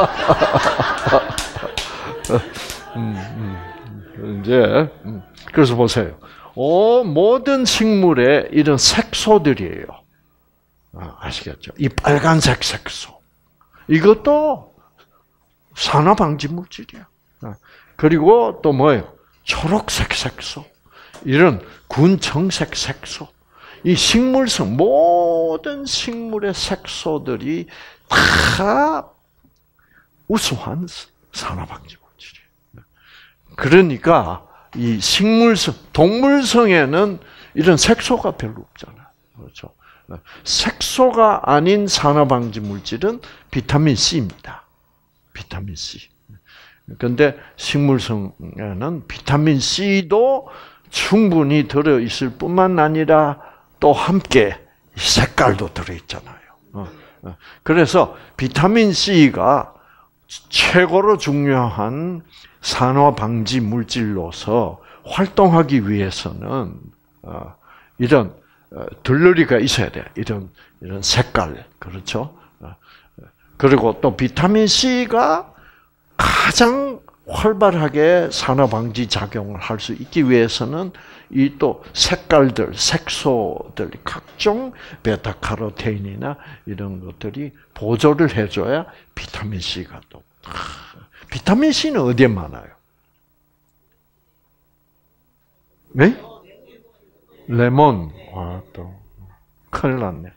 음, 음. 이제 그래서 보세요. 오, 모든 식물에 이런 색소들이에요. 아시겠죠? 이 빨간색 색소. 이것도 산화방지 물질이야. 그리고 또 뭐예요? 초록색 색소. 이런 군청색 색소. 이 식물성 모든 식물의 색소들이 다 우수한 산화방지 물질이에요. 그러니까 이 식물성, 동물성에는 이런 색소가 별로 없잖아요. 그렇죠? 색소가 아닌 산화방지 물질은 비타민 C입니다. 비타민 C. 그런데 식물성에는 비타민 C도 충분히 들어 있을 뿐만 아니라 또 함께 색깔도 들어 있잖아요. 그래서 비타민 C가 최고로 중요한 산화 방지 물질로서 활동하기 위해서는 이런 들러리가 있어야 돼. 이런 이런 색깔, 그렇죠? 그리고 또 비타민 C가 가장 활발하게 산화 방지 작용을 할 수 있기 위해서는 이 또 색깔들, 색소들, 각종 베타카로테인이나 이런 것들이 보조를 해줘야 비타민 C가 또. 비타민 C는 어디에 많아요? 네? 레몬. 아, 또 큰일 났네.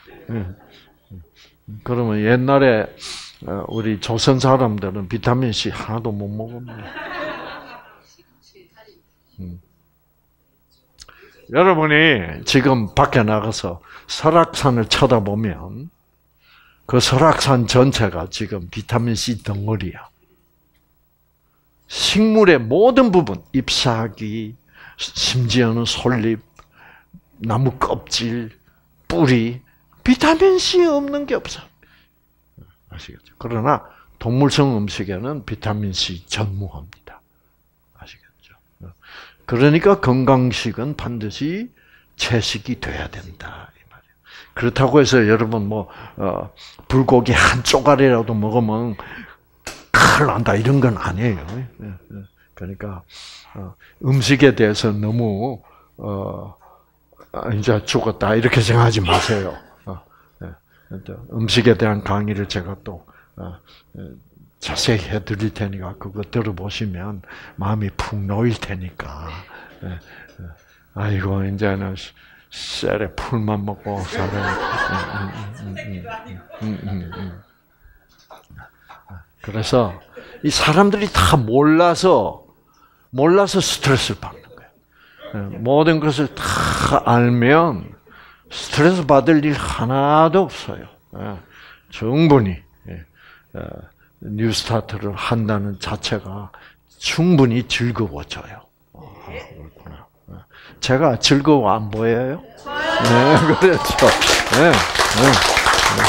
그러면 옛날에 우리 조선 사람들은 비타민 C 하나도 못 먹었네. 음. 여러분이 지금 밖에 나가서 설악산을 쳐다보면 그 설악산 전체가 지금 비타민 C 덩어리야. 식물의 모든 부분, 잎사귀, 심지어는 솔잎, 나무 껍질, 뿌리, 비타민 C 없는 게 없어. 아시겠죠? 그러나 동물성 음식에는 비타민 C 전무합니다. 아시겠죠? 그러니까 건강식은 반드시 채식이 돼야 된다 이 말이에요. 그렇다고 해서 여러분 뭐 어, 불고기 한 쪼가리라도 먹으면 큰일 난다 이런 건 아니에요. 그러니까 어, 음식에 대해서 너무 어, 이제 죽었다 이렇게 생각하지 마세요. 어, 음식에 대한 강의를 제가 또 어, 자세히 해드릴 테니까 그거 들어보시면 마음이 푹 놓일 테니까. 아이고 이제는 쌀에 풀만 먹고 살아야. 그래서 이 사람들이 다 몰라서 몰라서 스트레스를 받는 거예요. 모든 것을 다 알면 스트레스 받을 일 하나도 없어요. 충분히 뉴스타트를 한다는 자체가 충분히 즐거워져요. 그렇구나. 제가 즐거워 안 보여요? 네, 그렇죠. 네, 네, 네,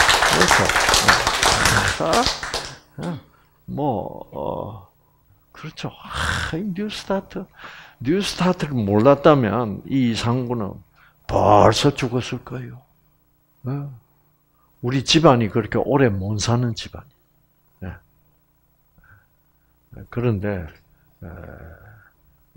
그렇죠. 뭐, 어, 그렇죠. 아, 뉴스타트, 뉴스타트를 몰랐다면 이 이상구는 벌써 죽었을 거예요. 네. 우리 집안이 그렇게 오래 못 사는 집안이. 네. 그런데 에, 에,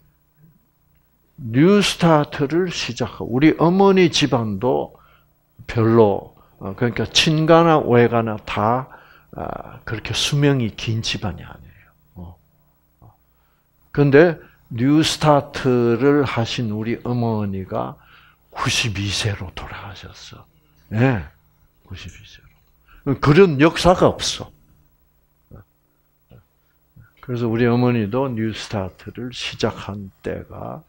뉴스타트를 시작하고 우리 어머니 집안도 별로 그러니까 친가나 외가나 다 그렇게 수명이 긴 집안이 아니에요. 그런데 뉴스타트를 하신 우리 어머니가 구십이 세로 돌아가셨어. 네, 구십이 세로. 그런 역사가 없어. 그래서 우리 어머니도 뉴스타트를 시작한 때가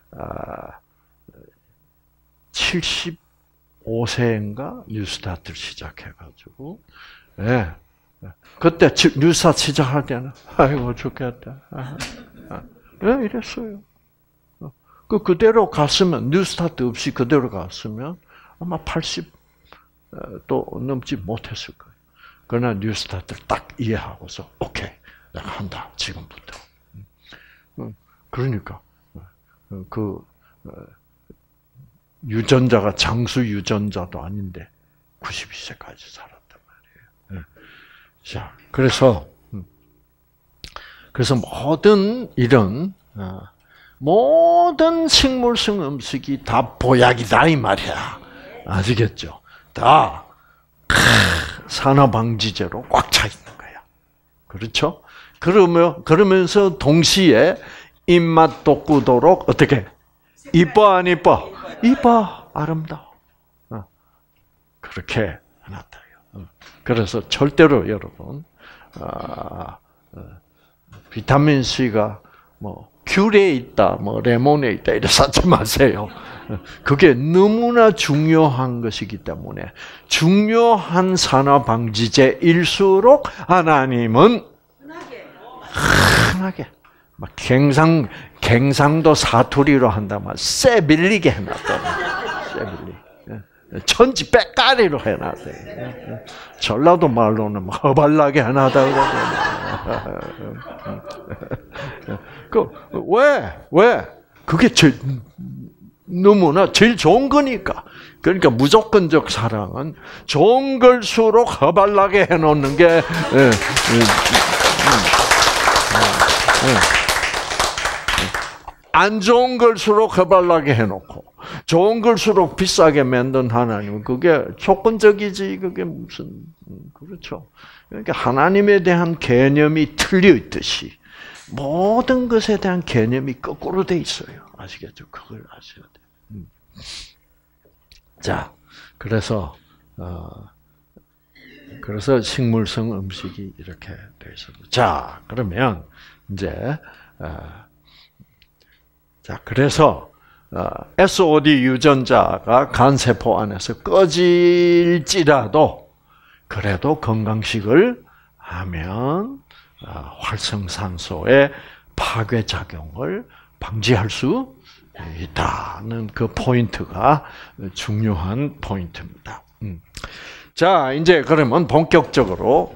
칠십오 세인가 뉴스타트를 시작해가지고, 예. 네. 그때 뉴스타트 시작할 때는 아이고 죽겠다. 예, 네, 이랬어요. 그 그대로 갔으면 뉴스타트 없이 그대로 갔으면 아마 팔십도 넘지 못했을 거예요. 그러나 뉴스타트를 딱 이해하고서 오케이, 내가 한다 지금부터. 그러니까. 그 유전자가 장수 유전자도 아닌데 구십이 세까지 살았단 말이에요. 자, 그래서 그래서 모든 이런 모든 식물성 음식이 다 보약이다 이 말이야. 아시겠죠? 다 산화방지제로 꽉 차 있는 거야. 그렇죠? 그러면 그러면서 동시에 입맛 돋구도록 어떻게 이뻐 안 이뻐? 이뻐 아름다워. 그렇게 해놨다요. 그래서 절대로 여러분 아, 비타민 C가 뭐 귤에 있다, 뭐 레몬에 있다 이래 찾지 마세요. 그게 너무나 중요한 것이기 때문에 중요한 산화방지제일수록 하나님은 흔하게 막 갱상 갱상도 사투리로 한다면 쎄 밀리게 해놨다. 쎄 밀리. 천지 빽가리로 해놨대. 전라도 말로는 허발나게 해놨다 그 왜? 왜? 그게 제일 너무나 제일 좋은 거니까. 그러니까 무조건적 사랑은 좋은 걸수록 허발나게 해놓는 게. 예, 예, 예. 안 좋은 걸수록 허발나게 해놓고 좋은 걸수록 비싸게 만든 하나님은 그게 조건적이지 그게 무슨 그렇죠. 그러니까 하나님에 대한 개념이 틀려 있듯이 모든 것에 대한 개념이 거꾸로 돼 있어요. 아시겠죠? 그걸 아셔야 돼. 자, 그래서 어, 그래서 식물성 음식이 이렇게 되어 있습니다. 자, 그러면 이제 어, 자, 그래서 어, 에스오디 유전자가 간 세포 안에서 꺼질지라도 그래도 건강식을 하면 어, 활성산소의 파괴 작용을 방지할 수 있다는 그 포인트가 중요한 포인트입니다. 음. 자, 이제 그러면 본격적으로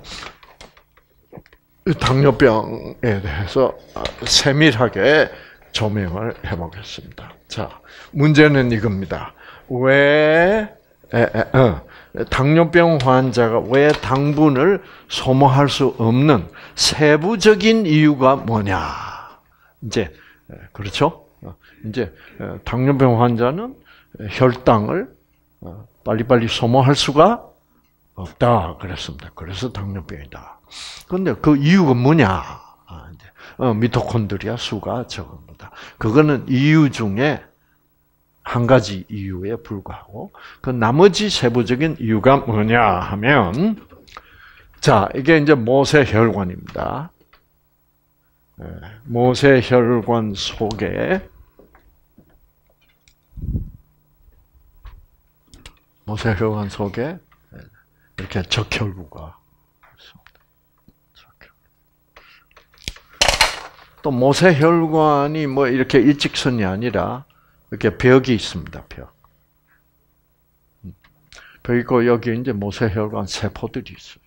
당뇨병에 대해서 세밀하게 조명을 해보겠습니다. 자, 문제는 이겁니다. 왜 에, 에, 어, 당뇨병 환자가 왜 당분을 소모할 수 없는 세부적인 이유가 뭐냐? 이제 그렇죠? 이제 당뇨병 환자는 혈당을 빨리빨리 소모할 수가 없다 그랬습니다. 그래서 당뇨병이다. 그런데 그 이유가 뭐냐? 미토콘드리아 수가 적은 거다. 그거는 이유 중에 한 가지 이유에 불과하고 그 나머지 세부적인 이유가 뭐냐 하면 자, 이게 이제 모세혈관입니다. 모세혈관 속에 모세혈관 속에 이렇게 적혈구가 있습니다. 또 모세혈관이 뭐 이렇게 일직선이 아니라 이렇게 벽이 있습니다. 벽. 벽 있고 여기 이제 모세혈관 세포들이 있어요.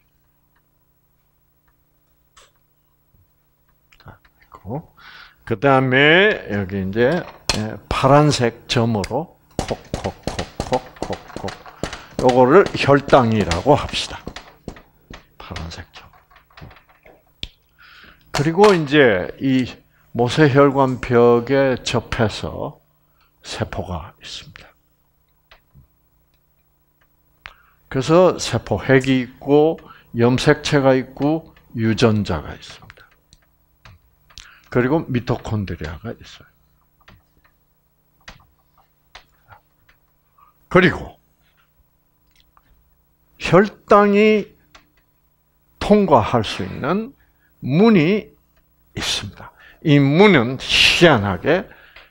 있고 그 다음에 여기 이제 파란색 점으로 콕콕콕콕콕콕 요거를 혈당이라고 합시다. 파란색 점. 그리고 이제 이 모세혈관 벽에 접해서 세포가 있습니다. 그래서 세포핵이 있고 염색체가 있고 유전자가 있습니다. 그리고 미토콘드리아가 있어요. 그리고 혈당이 통과할 수 있는 문이 있습니다. 이 문은 희한하게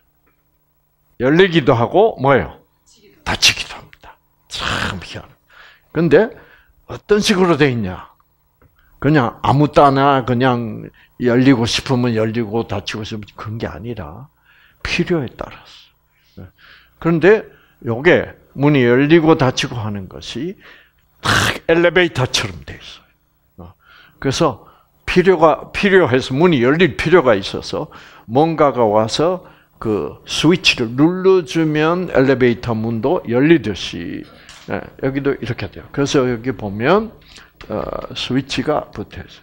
열리기도 하고 뭐예요? 닫히기도 합니다. 참 희한해. 근데 어떤 식으로 돼 있냐? 그냥 아무 따나 그냥 열리고 싶으면 열리고 닫히고 싶으면 그런 게 아니라 필요에 따라서. 그런데 요게 문이 열리고 닫히고 하는 것이 딱 엘리베이터처럼 돼 있어요. 그래서 필요가 필요해서 문이 열릴 필요가 있어서 뭔가가 와서 그 스위치를 눌러주면 엘리베이터 문도 열리듯이 여기도 이렇게 돼요. 그래서 여기 보면 어, 스위치가 붙어 있어요.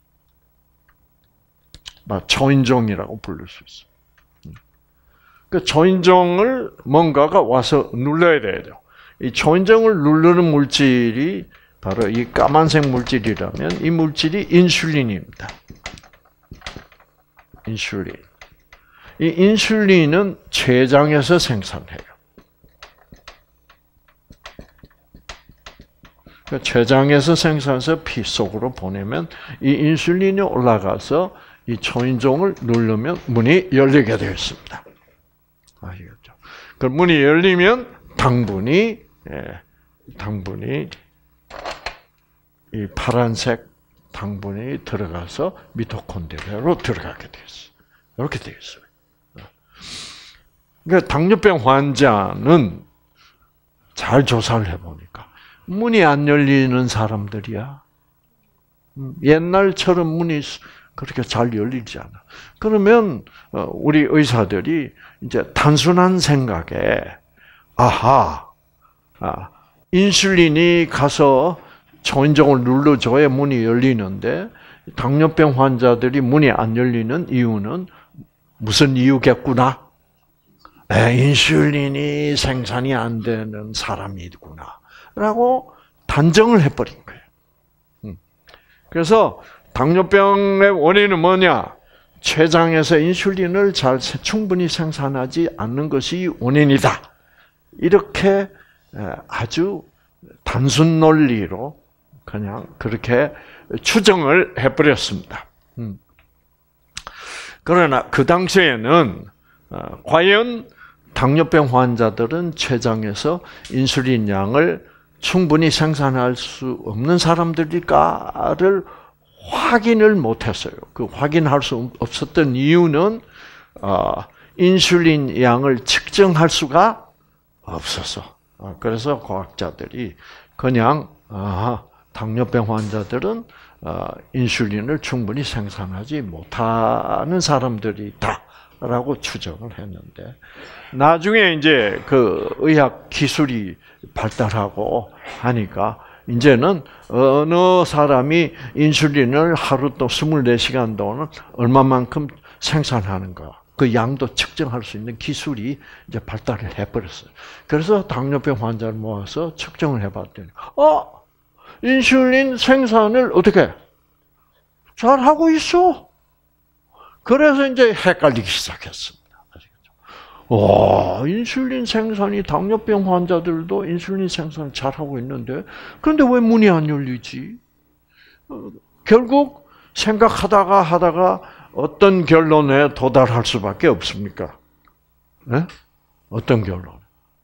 초인종이라고 부를 수 있어요. 그 초인종을 뭔가가 와서 눌러야 돼요. 이 초인종을 누르는 물질이 바로 이 까만색 물질이라면 이 물질이 인슐린입니다. 인슐린. 이 인슐린은 췌장에서 생산해요. 췌장에서 생산해서 피 속으로 보내면 이 인슐린이 올라가서 이 초인종을 누르면 문이 열리게 되어 있습니다. 아시겠죠? 그 문이 열리면 당분이 예, 당분이 이 파란색 당분이 들어가서 미토콘드리아로 들어가게 되어 있어요. 이렇게 되어 있어요. 그러니까 당뇨병 환자는 잘 조사를 해보니까 문이 안 열리는 사람들이야. 옛날처럼 문이 그렇게 잘 열리지 않아. 그러면 우리 의사들이 이제 단순한 생각에 아하, 아, 인슐린이 가서 초인종을 눌러줘야 문이 열리는데 당뇨병 환자들이 문이 안 열리는 이유는 무슨 이유겠구나? 에, 인슐린이 생산이 안 되는 사람이구나 라고 단정을 해버린 거예요. 그래서 당뇨병의 원인은 뭐냐? 췌장에서 인슐린을 잘 충분히 생산하지 않는 것이 원인이다. 이렇게 아주 단순 논리로 그냥 그렇게 추정을 해버렸습니다. 그러나 그 당시에는 과연 당뇨병 환자들은 췌장에서 인슐린 양을 충분히 생산할 수 없는 사람들일까를 확인을 못했어요. 그 확인할 수 없었던 이유는 인슐린 양을 측정할 수가 없어서. 그래서 과학자들이 그냥 당뇨병 환자들은 인슐린을 충분히 생산하지 못하는 사람들이다라고 추정을 했는데, 나중에 이제 그 의학 기술이 발달하고 하니까 이제는 어느 사람이 인슐린을 하루 또 이십사 시간 동안 얼마만큼 생산하는가, 그 양도 측정할 수 있는 기술이 이제 발달을 해버렸어요. 그래서 당뇨병 환자를 모아서 측정을 해봤더니, 어, 인슐린 생산을 어떻게 잘 하고 있어. 그래서 이제 헷갈리기 시작했습니다. 와, 인슐린 생산이 당뇨병 환자들도 인슐린 생산 잘 하고 있는데, 그런데 왜 문이 안 열리지? 결국 생각하다가 하다가 어떤 결론에 도달할 수밖에 없습니까? 네? 어떤 결론?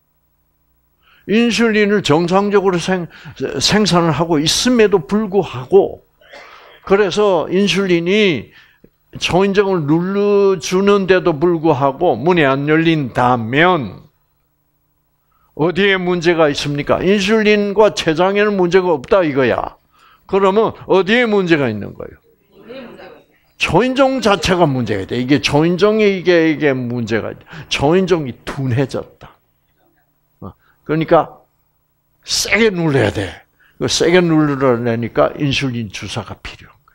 인슐린을 정상적으로 생, 생산을 하고 있음에도 불구하고, 그래서 인슐린이 초인종을 눌러주는데도 불구하고 문이 안 열린다면 어디에 문제가 있습니까? 인슐린과 췌장에는 문제가 없다 이거야. 그러면 어디에 문제가 있는 거예요? 초인종 자체가 문제가 있다. 이게 초인종이 이게 이게 문제가 있다. 초인종이 둔해졌다. 그러니까 세게 눌러야 돼. 세게 눌러내니까 인슐린 주사가 필요한 거예요.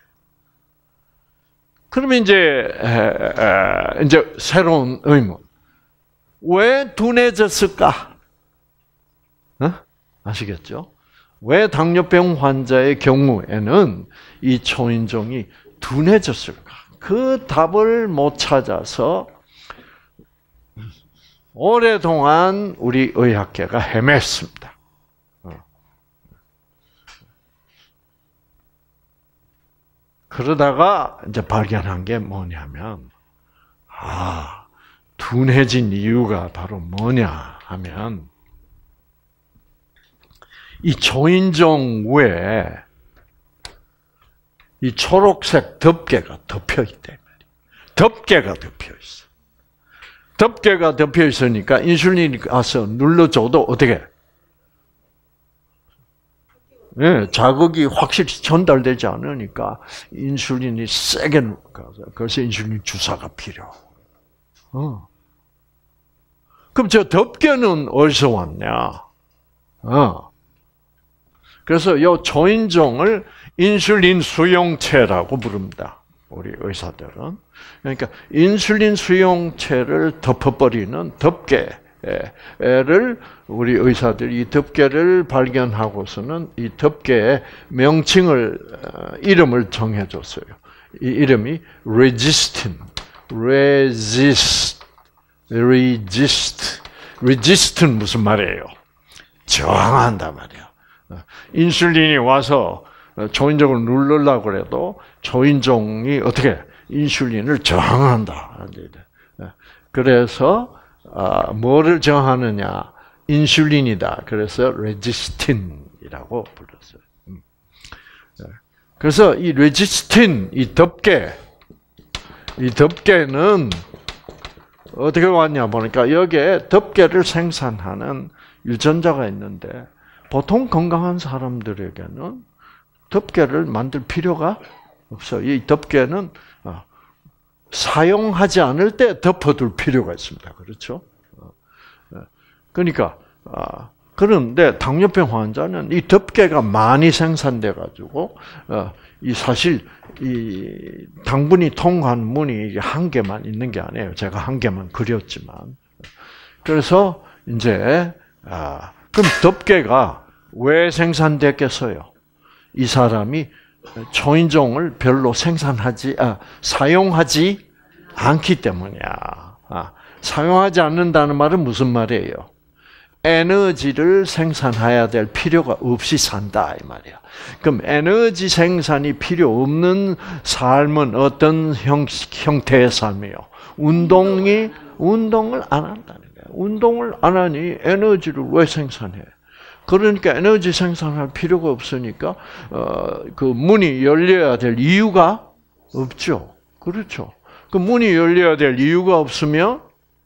그러면 이제 이제 새로운 의문. 왜 둔해졌을까? 어? 아시겠죠? 왜 당뇨병 환자의 경우에는 이 초인종이 둔해졌을까? 그 답을 못 찾아서 오랫동안 우리 의학계가 헤맸습니다. 그러다가 이제 발견한 게 뭐냐면, 아, 둔해진 이유가 바로 뭐냐 하면, 이 초인종 위에 이 초록색 덮개가 덮여 있단 말이에요. 덮개가 덮여 있어. 덮개가 덮여 있으니까 인슐린이 가서 눌러줘도 어떻게? 예, 자극이 확실히 전달되지 않으니까 인슐린이 세게 가서, 그래서 인슐린 주사가 필요하고. 어. 그럼 저 덮개는 어디서 왔냐? 어. 그래서 이 초인종을 인슐린 수용체라고 부릅니다. 우리 의사들은. 그러니까 인슐린 수용체를 덮어버리는 덮개를 우리 의사들이 이 덮개를 발견하고서는 이 덮개의 명칭을 이름을 정해줬어요. 이 이름이 resistin, resist, resist, resist는 무슨 말이에요? 저항한다 말이야. 인슐린이 와서 초인종을 누르려고 해도 초인종이 어떻게 인슐린을 저항한다. 그래서 뭐를 저항하느냐? 인슐린이다. 그래서 레지스틴이라고 불렀어요. 그래서 이 레지스틴, 이 덮개, 이 덮개는 어떻게 왔냐 보니까 여기에 덮개를 생산하는 유전자가 있는데, 보통 건강한 사람들에게는 덮개를 만들 필요가 없어요. 이 덮개는 사용하지 않을 때 덮어둘 필요가 있습니다. 그렇죠? 그러니까 그런데 당뇨병 환자는 이 덮개가 많이 생산돼 가지고 이 사실 이 당분이 통한 문이 한 개만 있는 게 아니에요. 제가 한 개만 그렸지만. 그래서 이제 아 그럼 덮개가 왜 생산됐겠어요? 이 사람이 초인종을 별로 생산하지, 아, 사용하지 않기 때문이야. 아, 사용하지 않는다는 말은 무슨 말이에요? 에너지를 생산해야 될 필요가 없이 산다 이 말이야. 그럼 에너지 생산이 필요 없는 삶은 어떤 형, 형태의 삶이요? 운동이 운동을 안 한다는 거야. 운동을 안 하니 에너지를 왜 생산해? 그러니까 에너지 생산할 필요가 없으니까 어, 그 문이 열려야 될 이유가 없죠. 그렇죠. 그 문이 열려야 될 이유가 없으면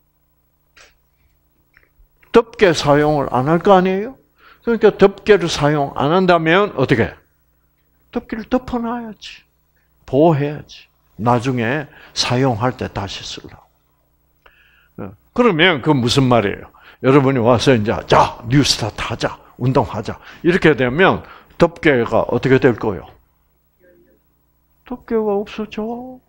덮개 사용을 안 할 거 아니에요? 그러니까 덮개를 사용 안 한다면 어떻게? 덮개를 덮어놔야지. 보호해야지. 나중에 사용할 때 다시 쓰려고. 그러면 그 무슨 말이에요? 여러분이 와서 이제 자 뉴스타트 하자, 운동하자 이렇게 되면 덮개가 어떻게 될 거예요? 덮개가 없어져.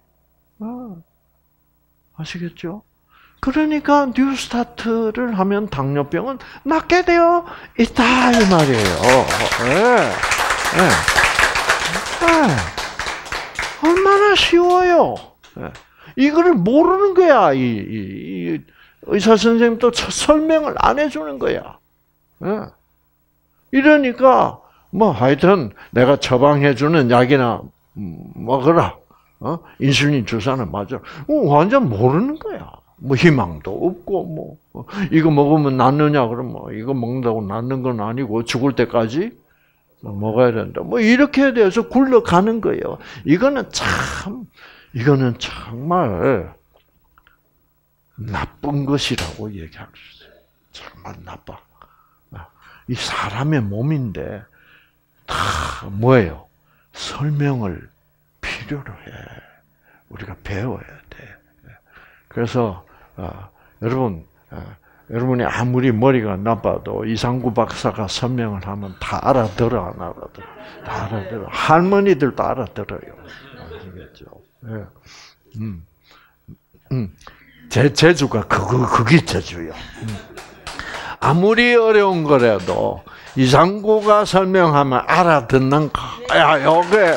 아시겠죠? 그러니까 뉴스타트를 하면 당뇨병은 낫게 되어 있다 이 말이에요. 네. 네. 네. 얼마나 쉬워요. 네. 이거를 모르는 거야. 이, 이, 이 의사 선생님도 설명을 안 해주는 거야. 네. 이러니까 뭐 하여튼 내가 처방해주는 약이나 먹어라. 어? 인슐린 주사는 맞아. 어, 완전 모르는 거야. 뭐 희망도 없고 뭐 이거 먹으면 낫느냐 그러면 뭐 이거 먹는다고 낫는 건 아니고 죽을 때까지 먹어야 된다. 뭐 이렇게 돼서 굴러가는 거예요. 이거는 참 이거는 정말 나쁜 것이라고 얘기할 수 있어요. 정말 나빠. 이 사람의 몸인데 다 뭐예요? 설명을 필요로 해. 우리가 배워야 돼. 그래서 어, 여러분, 어, 여러분이 아무리 머리가 나빠도 이상구 박사가 설명을 하면 다 알아들어, 안 알아들어? 다 알아들어. 할머니들도 알아들어요. 아시겠죠? 네. 음, 음, 제 제주가 그거 그게 제주요. 음. 아무리 어려운 거라도 이상구가 설명하면 알아듣는 거. 야, 요게.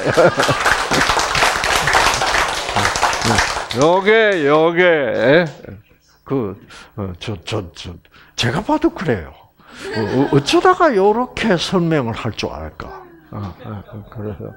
요게, 요게, 그, 저, 저, 저, 제가 봐도 그래요. 어, 어쩌다가 요렇게 설명을 할 줄 알까. 그래서.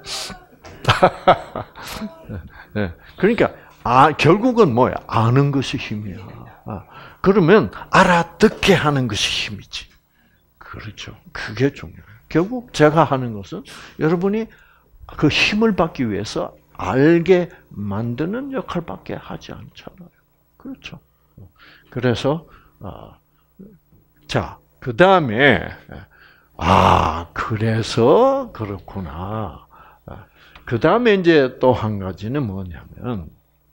그러니까, 아, 결국은 뭐야? 아는 것이 힘이야. 그러면 알아듣게 하는 것이 힘이지. 그렇죠. 그게 중요해요. 결국 제가 하는 것은 여러분이 그 힘을 받기 위해서 알게 만드는 역할밖에 하지 않잖아요. 그렇죠. 그래서 어, 자, 그 다음에 아 그래서 그렇구나. 그 다음에 이제 또 한 가지는 뭐냐면,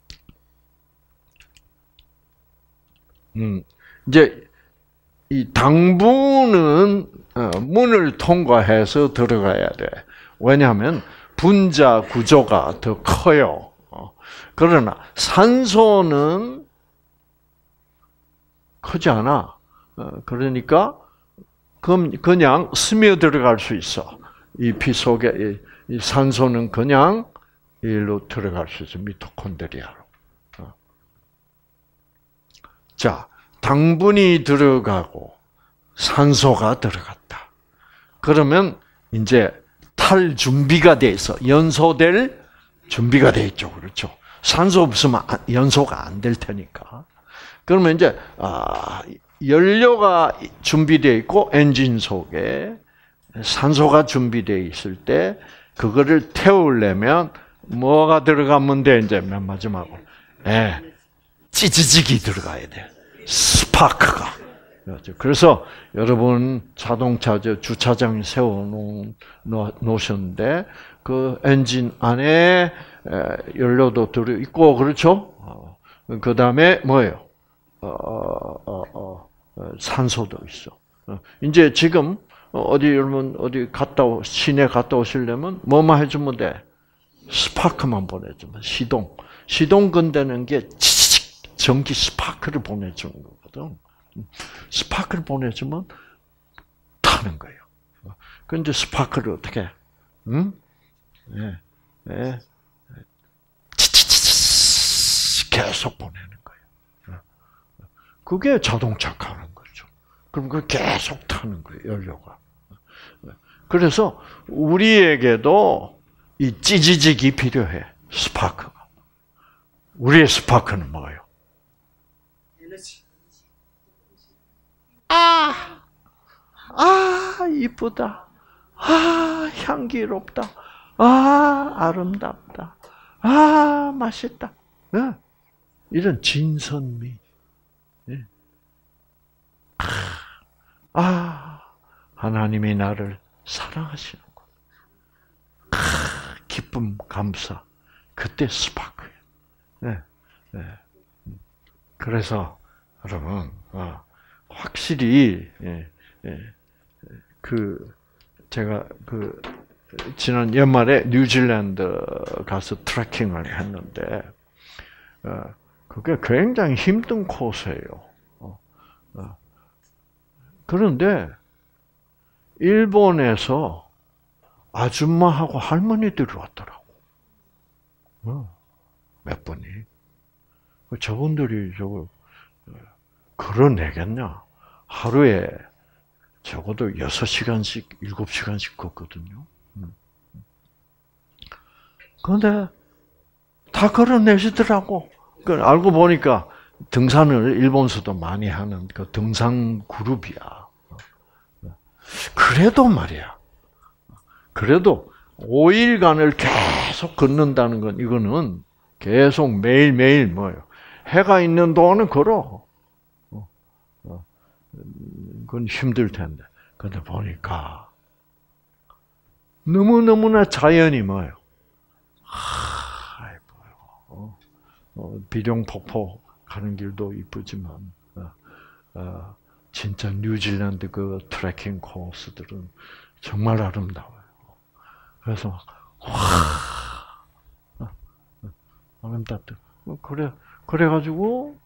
음 이제 이 당분은 어, 문을 통과해서 들어가야 돼. 왜냐하면 분자 구조가 더 커요. 그러나 산소는 크지 않아. 그러니까 그냥 스며들어갈 수 있어. 이 피 속에 이 산소는 그냥 일로 들어갈 수 있어. 미토콘드리아로. 자, 당분이 들어가고 산소가 들어갔다. 그러면 이제 탈 준비가 돼 있어. 연소될 준비가 돼 있죠. 그렇죠. 산소 없으면 연소가 안 될 테니까. 그러면 이제 아, 연료가 준비되어 있고 엔진 속에 산소가 준비되어 있을 때 그거를 태우려면 뭐가 들어가면 돼? 이제 맨 마지막으로. 예. 찌지직이 들어가야 돼. 스파크가. 그래서 여러분 자동차 주차장에 세워 놓으셨는데 그 엔진 안에 연료도 들어 있고 그렇죠. 그 다음에 뭐예요? 어, 어, 어, 어, 산소도 있어. 이제 지금 어디 여러분 어디 갔다 오, 시내 갔다 오시려면 뭐만 해주면 돼? 스파크만 보내주면 시동. 시동 건드는 게 치치직 전기 스파크를 보내주는 거거든. 스파크를 보내주면 타는 거예요. 그런데 스파크를 어떻게 해? 응? 예, 예. 치치치치 계속 보내는 거예요. 그게 자동차 가는 거죠. 그럼 그 계속 타는 거예요, 연료가. 그래서 우리에게도 이 찌지직이 필요해, 스파크가. 우리의 스파크는 뭐예요? 아, 아, 이쁘다. 아, 향기롭다. 아, 아름답다. 아, 맛있다. 네. 이런 진선미. 네. 아, 하나님이 나를 사랑하시는 것. 아, 기쁨, 감사. 그때 스파크예요. 네. 네. 그래서 여러분, 어, 확실히 예, 예, 그 제가 그 지난 연말에 뉴질랜드 가서 트레킹을 했는데 어, 그게 굉장히 힘든 코스예요. 어, 어. 그런데 일본에서 아줌마하고 할머니들이 왔더라고. 어, 몇 분이. 저분들이 저거 걸어내겠냐? 하루에 적어도 여섯 시간씩, 일곱 시간씩 걷거든요. 그런데 다 걸어내시더라고. 알고 보니까 등산을 일본에서도 많이 하는 그 등산 그룹이야. 그래도 말이야. 그래도 오 일간을 계속 걷는다는 건 이거는 계속 매일매일 뭐예요? 해가 있는 동안은 걸어. 그건 힘들 텐데. 근데 보니까 너무너무나 자연이 뭐예요? 하, 예뻐요. 어, 비룡폭포 가는 길도 이쁘지만 어, 어, 진짜 뉴질랜드 그 트레킹 코스들은 정말 아름다워요. 그래서 와, 아름답다. 그래 그래가지고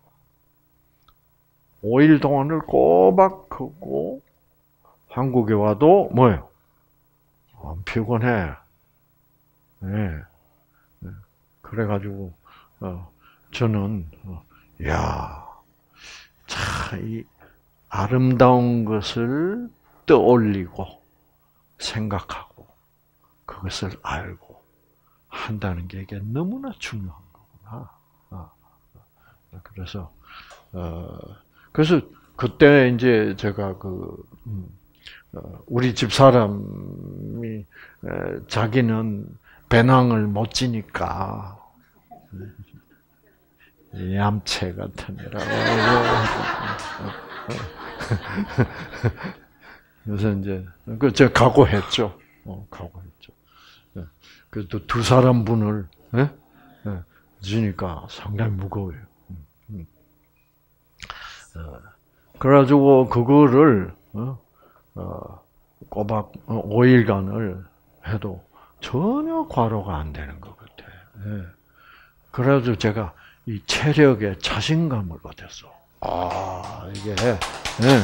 오 일 동안을 꼬박 걷고 한국에 와도 뭐예요? 안 피곤해. 네. 네. 그래가지고 어, 저는 어, 야, 참 이 아름다운 것을 떠올리고 생각하고 그것을 알고 한다는 게 이게 너무나 중요한 거구나. 어, 어. 그래서 어, 그래서 그때 이제 제가 그 우리 집 사람이 자기는 배낭을 못 지니까 얌체 같은 애라고. 그래서 이제 그 제가 각오했죠. 어, 각오했죠. 그래도 두 사람 분을 예? 예, 지니까 상당히 무거워요. 어, 그래가지고 그거를 어, 어, 꼬박 오 일간을 해도 전혀 과로가 안 되는 것 같아. 예. 그래가지고 제가 이 체력에 자신감을 얻었어. 아 이게 예, 예,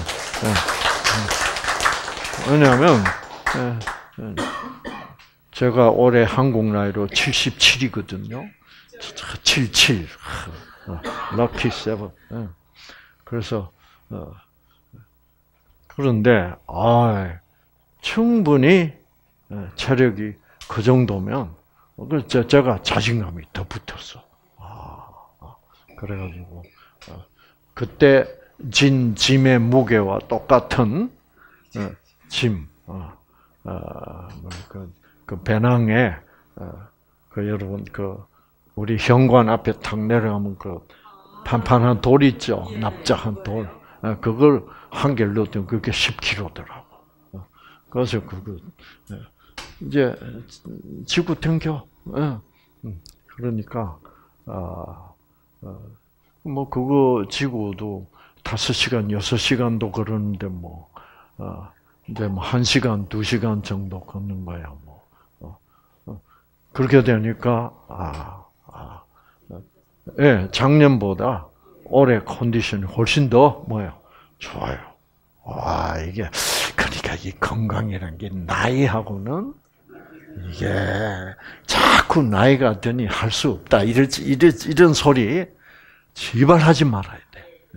예. 왜냐하면 예, 예. 제가 올해 한국 나이로 칠십칠이거든요. 칠십칠. 럭키 세븐. 예. 그래서 어, 그런데 아 충분히 체력이 그 정도면 그 제가 자신감이 더 붙었어. 아, 그래가지고 어, 그때 진 짐의 무게와 똑같은 어, 짐, 어, 어, 그, 그 배낭에 어, 그 여러분 그 우리 현관 앞에 탁 내려가면 그 판판한 돌 있죠, 납작한 돌. 어, 그걸 한 개를 넣었더니 그게 십 킬로그램더라고. 어, 그래서 그거 이제 지구 탱겨. 어, 그러니까 아, 어, 뭐 그거 지구도 다섯 시간, 여섯 시간도 걸었는데 뭐 어, 이제 뭐 한 시간, 두 시간 정도 걷는 거야 뭐. 어, 어, 그렇게 되니까 아, 아, 예, 작년보다 올해 컨디션이 훨씬 더 뭐예요? 좋아요. 와 이게 그러니까 이 건강이라는 게 나이하고는 이게 자꾸 나이가 드니 할 수 없다. 이런 이런 이런 소리 제발 하지 말아야 돼.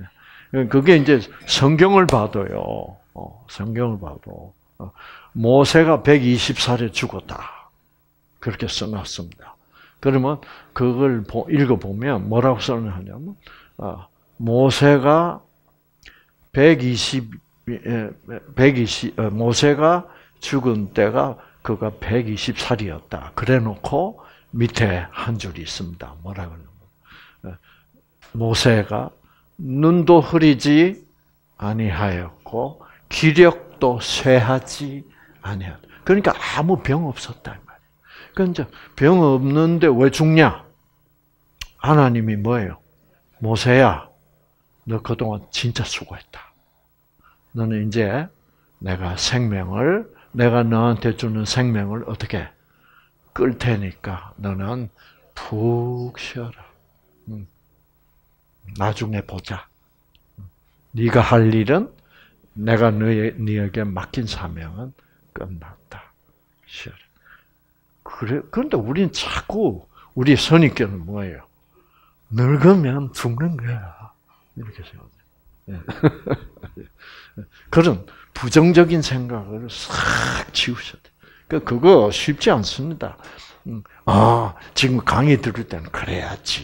그게 이제 성경을 봐도요. 어, 성경을 봐도 어, 모세가 백이십 살에 죽었다. 그렇게 써놨습니다. 그러면 그걸 읽어보면 뭐라고 써놨냐면 어, 모세가 백이십, 백이십, 모세가 죽은 때가 그가 백이십 살이었다. 그래 놓고 밑에 한 줄이 있습니다. 뭐라 그러냐면 모세가 눈도 흐리지 아니하였고 기력도 쇠하지 아니하였다. 그러니까 아무 병 없었다 이 말이에요. 그러니까 병 없는데 왜 죽냐? 하나님이 뭐예요? 모세야, 너 그동안 진짜 수고했다. 너는 이제 내가 생명을 내가 너한테 주는 생명을 어떻게 끌 테니까 너는 푹 쉬어라. 응. 나중에 보자. 네가 할 일은 내가 너에, 너에게 맡긴 사명은 끝났다. 쉬어라. 그래, 그런데 우리는 자꾸 우리 선입견은 뭐예요? 늙으면 죽는 거야. 이렇게 생각해요. 그런 부정적인 생각을 싹 지우셔야 돼. 그거 쉽지 않습니다. 아, 지금 강의 들을 때는 그래야지.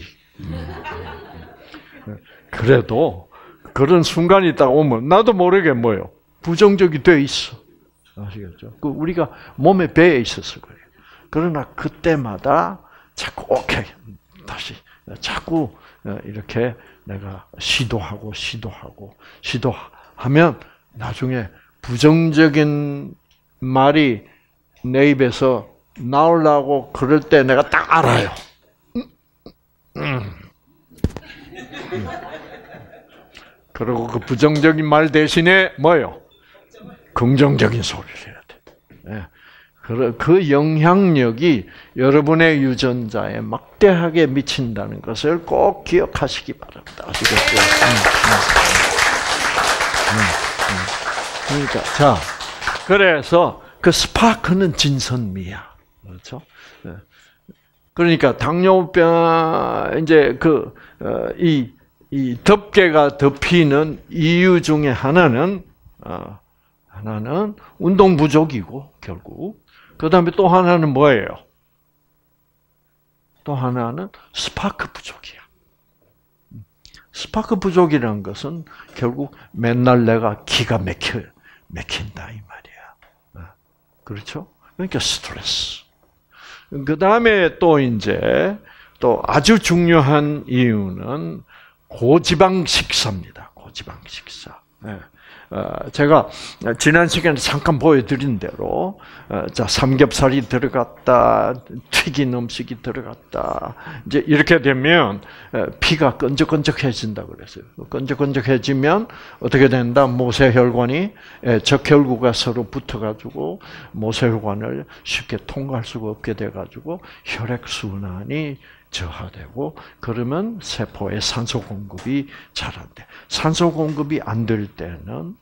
그래도 그런 순간이 딱 오면 나도 모르게 뭐요? 부정적이 돼 있어. 아시겠죠? 그 우리가 몸에 배에 있어서 그래요. 그러나 그때마다 자꾸 오케이 다시 자꾸 이렇게 내가 시도하고 시도하고 시도하면 나중에 부정적인 말이 내 입에서 나오려고 그럴 때 내가 딱 알아요. 음, 음. 음. 그리고 그 부정적인 말 대신에 뭐요? 긍정적인 소리를 해야 돼. 네. 그 영향력이 여러분의 유전자에 막대하게 미친다는 것을 꼭 기억하시기 바랍니다. 아시겠죠? 음, 음, 음. 그러니까 자, 그래서 그 스파크는 진선미야, 그렇죠? 그러니까 당뇨병 이제 그 이 이 덮개가 덮이는 이유 중에 하나는 어, 하나는 운동 부족이고 결국 그 다음에 또 하나는 뭐예요? 또 하나는 스파크 부족이야. 스파크 부족이라는 것은 결국 맨날 내가 기가 막혀 막힌다 이 말이야. 그렇죠? 그러니까 스트레스. 그 다음에 또 이제 또 아주 중요한 이유는 고지방 식사입니다. 고지방 식사. 제가 지난 시간에 잠깐 보여드린 대로 자 삼겹살이 들어갔다, 튀긴 음식이 들어갔다. 이제 이렇게 되면 피가 끈적끈적해진다 그랬어요. 끈적끈적해지면 어떻게 된다? 모세혈관이 적혈구가 서로 붙어가지고 모세혈관을 쉽게 통과할 수가 없게 돼가지고 혈액 순환이 저하되고 그러면 세포에 산소 공급이 잘 안 돼. 산소 공급이 안 될 때는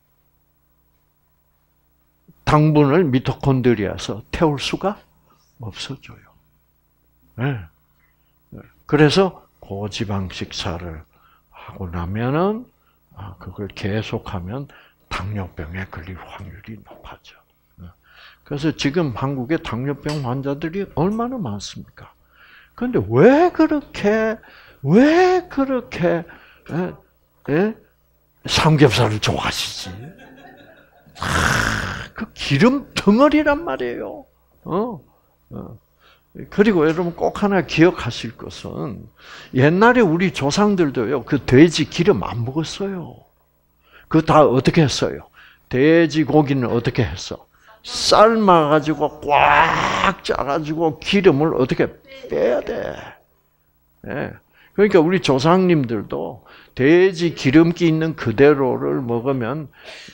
당분을 미토콘드리아에서 태울 수가 없어져요. 네. 그래서 고지방 식사를 하고 나면은 그걸 계속하면 당뇨병에 걸릴 확률이 높아져. 그래서 지금 한국에 당뇨병 환자들이 얼마나 많습니까? 그런데 왜 그렇게 왜 그렇게 에, 에? 삼겹살을 좋아하시지? 아, 그 기름 덩어리란 말이에요. 어, 어. 그리고 여러분 꼭 하나 기억하실 것은 옛날에 우리 조상들도요 그 돼지 기름 안 먹었어요. 그 다 어떻게 했어요? 돼지 고기는 어떻게 했어? 삶아가지고 꽉 짜가지고 기름을 어떻게 빼야 돼. 네. 그러니까 우리 조상님들도 돼지 기름기 있는 그대로를 먹으면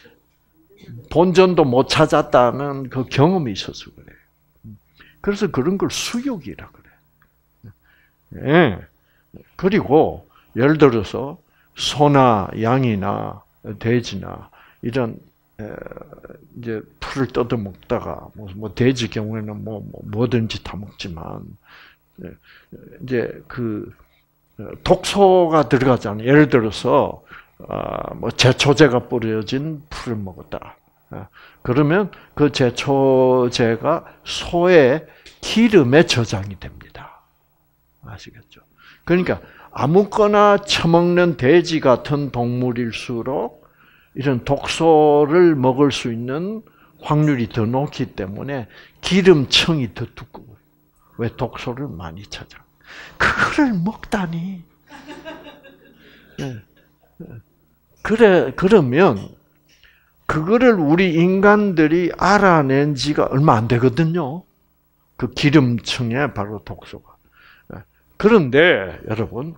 본전도 못 찾았다는 그 경험이 있어서 그래요. 그래서 그런 걸 수육이라 그래. 네. 그리고 예를 들어서 소나 양이나 돼지나 이런 이제 풀을 뜯어 먹다가 뭐, 뭐 돼지 경우에는 뭐, 뭐 뭐든지 다 먹지만 이제 그 독소가 들어가잖아요. 예를 들어서 어, 뭐 제초제가 뿌려진 풀을 먹었다. 어, 그러면 그 제초제가 소의 기름에 저장이 됩니다. 아시겠죠? 그러니까 아무거나 처먹는 돼지 같은 동물일수록 이런 독소를 먹을 수 있는 확률이 더 높기 때문에 기름층이 더 두꺼워요. 왜? 독소를 많이 찾아. 그거를 먹다니. 그래, 그러면 그거를 우리 인간들이 알아낸 지가 얼마 안 되거든요. 그 기름층에 바로 독소가. 그런데 여러분,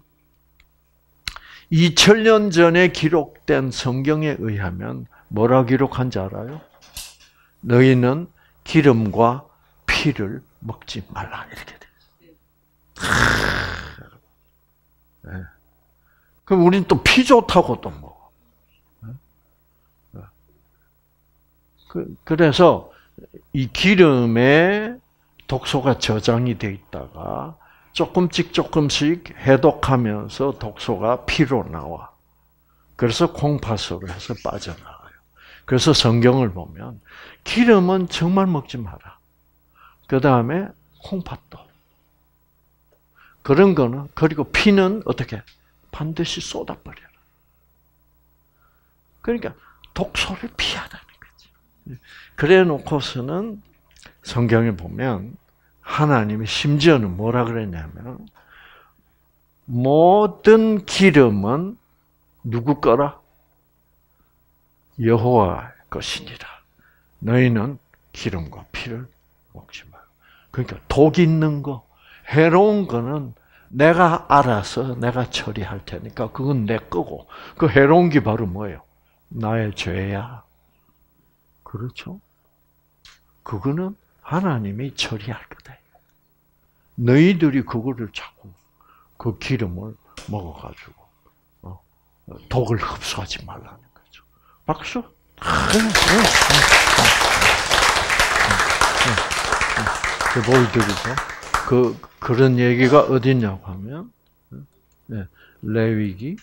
이천 년 전에 기록된 성경에 의하면 뭐라 기록한지 알아요? 너희는 기름과 피를 먹지 말라 이렇게 돼 있어요. 네. 그럼 우리는 또 피 좋다고 또 먹어. 그, 그래서 이 기름에 독소가 저장이 돼 있다가 조금씩 조금씩 해독하면서 독소가 피로 나와. 그래서 콩팥으로 해서 빠져나가요. 그래서 성경을 보면 기름은 정말 먹지 마라. 그 다음에 콩팥도. 그런 거는, 그리고 피는 어떻게? 반드시 쏟아버려라. 그러니까 독소를 피하라는 거지. 그래 놓고서는 성경에 보면 하나님이 심지어는 뭐라 그랬냐면 모든 기름은 누구 거라? 여호와의 것이니라. 너희는 기름과 피를 먹지 마라. 그러니까 독 있는 거, 해로운 거는 내가 알아서 내가 처리할 테니까 그건 내 거고, 그 해로운 게 바로 뭐예요? 나의 죄야. 그렇죠? 그거는 하나님이 처리할 거다. 너희들이 그거를 자꾸 그 기름을 먹어가지고 독을 흡수하지 말라는 거죠. 박수. 그 보여드리죠. 그 그런 얘기가 어딨냐고 하면 레위기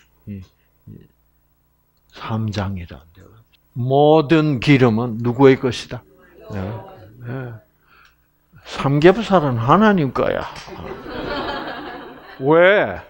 삼 장이란데요. 모든 기름은 누구의 것이다? 네. 네. 삼겹살은 하나님 거야. 왜?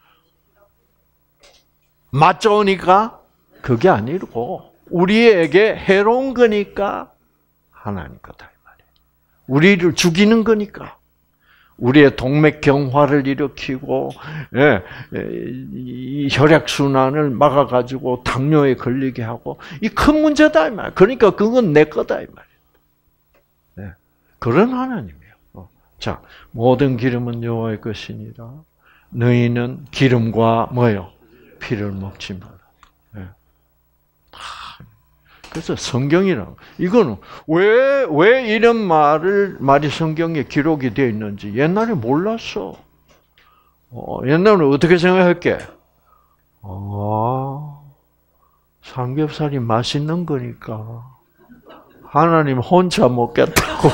맛 좋으니까? 그게 아니고 우리에게 해로운 거니까 하나님 거다 이 말이에요. 우리를 죽이는 거니까. 우리의 동맥경화를 일으키고 예, 이 혈액순환을 막아가지고 당뇨에 걸리게 하고 이 큰 문제다 이 말이에요. 그러니까 그건 내 거다 이 말이에요. 네, 그런 하나님이에요. 자, 모든 기름은 여호와의 것이니라. 너희는 기름과 뭐요? 피를 먹지 마라. 네. 그래서 성경이랑 이거는 왜, 왜 이런 말을, 말이 성경에 기록이 되어 있는지 옛날에 몰랐어. 어, 옛날에는 어떻게 생각할게? 아, 삼겹살이 맛있는 거니까 하나님 혼자 먹겠다고.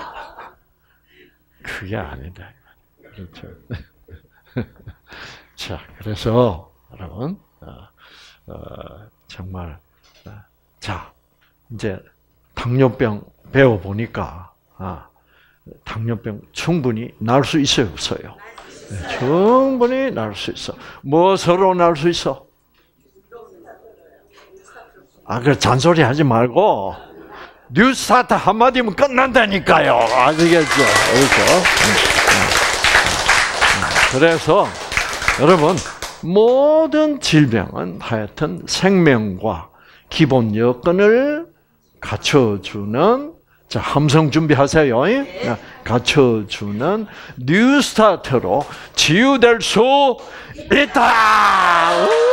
그게 아니다. 그렇죠. 자, 그래서 여러분, 어, 어, 정말 자, 이제 당뇨병 배워보니까 아, 당뇨병 충분히 나을 수 있어요, 없어요? 네, 충분히 나을 수 있어. 무엇으로 나을 수 있어? 아, 그 잔소리 하지 말고 뉴스타트 한마디면 끝난다니까요. 아시겠죠? 그렇죠? 그래서 여러분, 모든 질병은 하여튼 생명과 기본 여건을 갖춰주는, 자, 함성 준비하세요. 네. 갖춰주는 뉴스타트로 치유될 수 있다!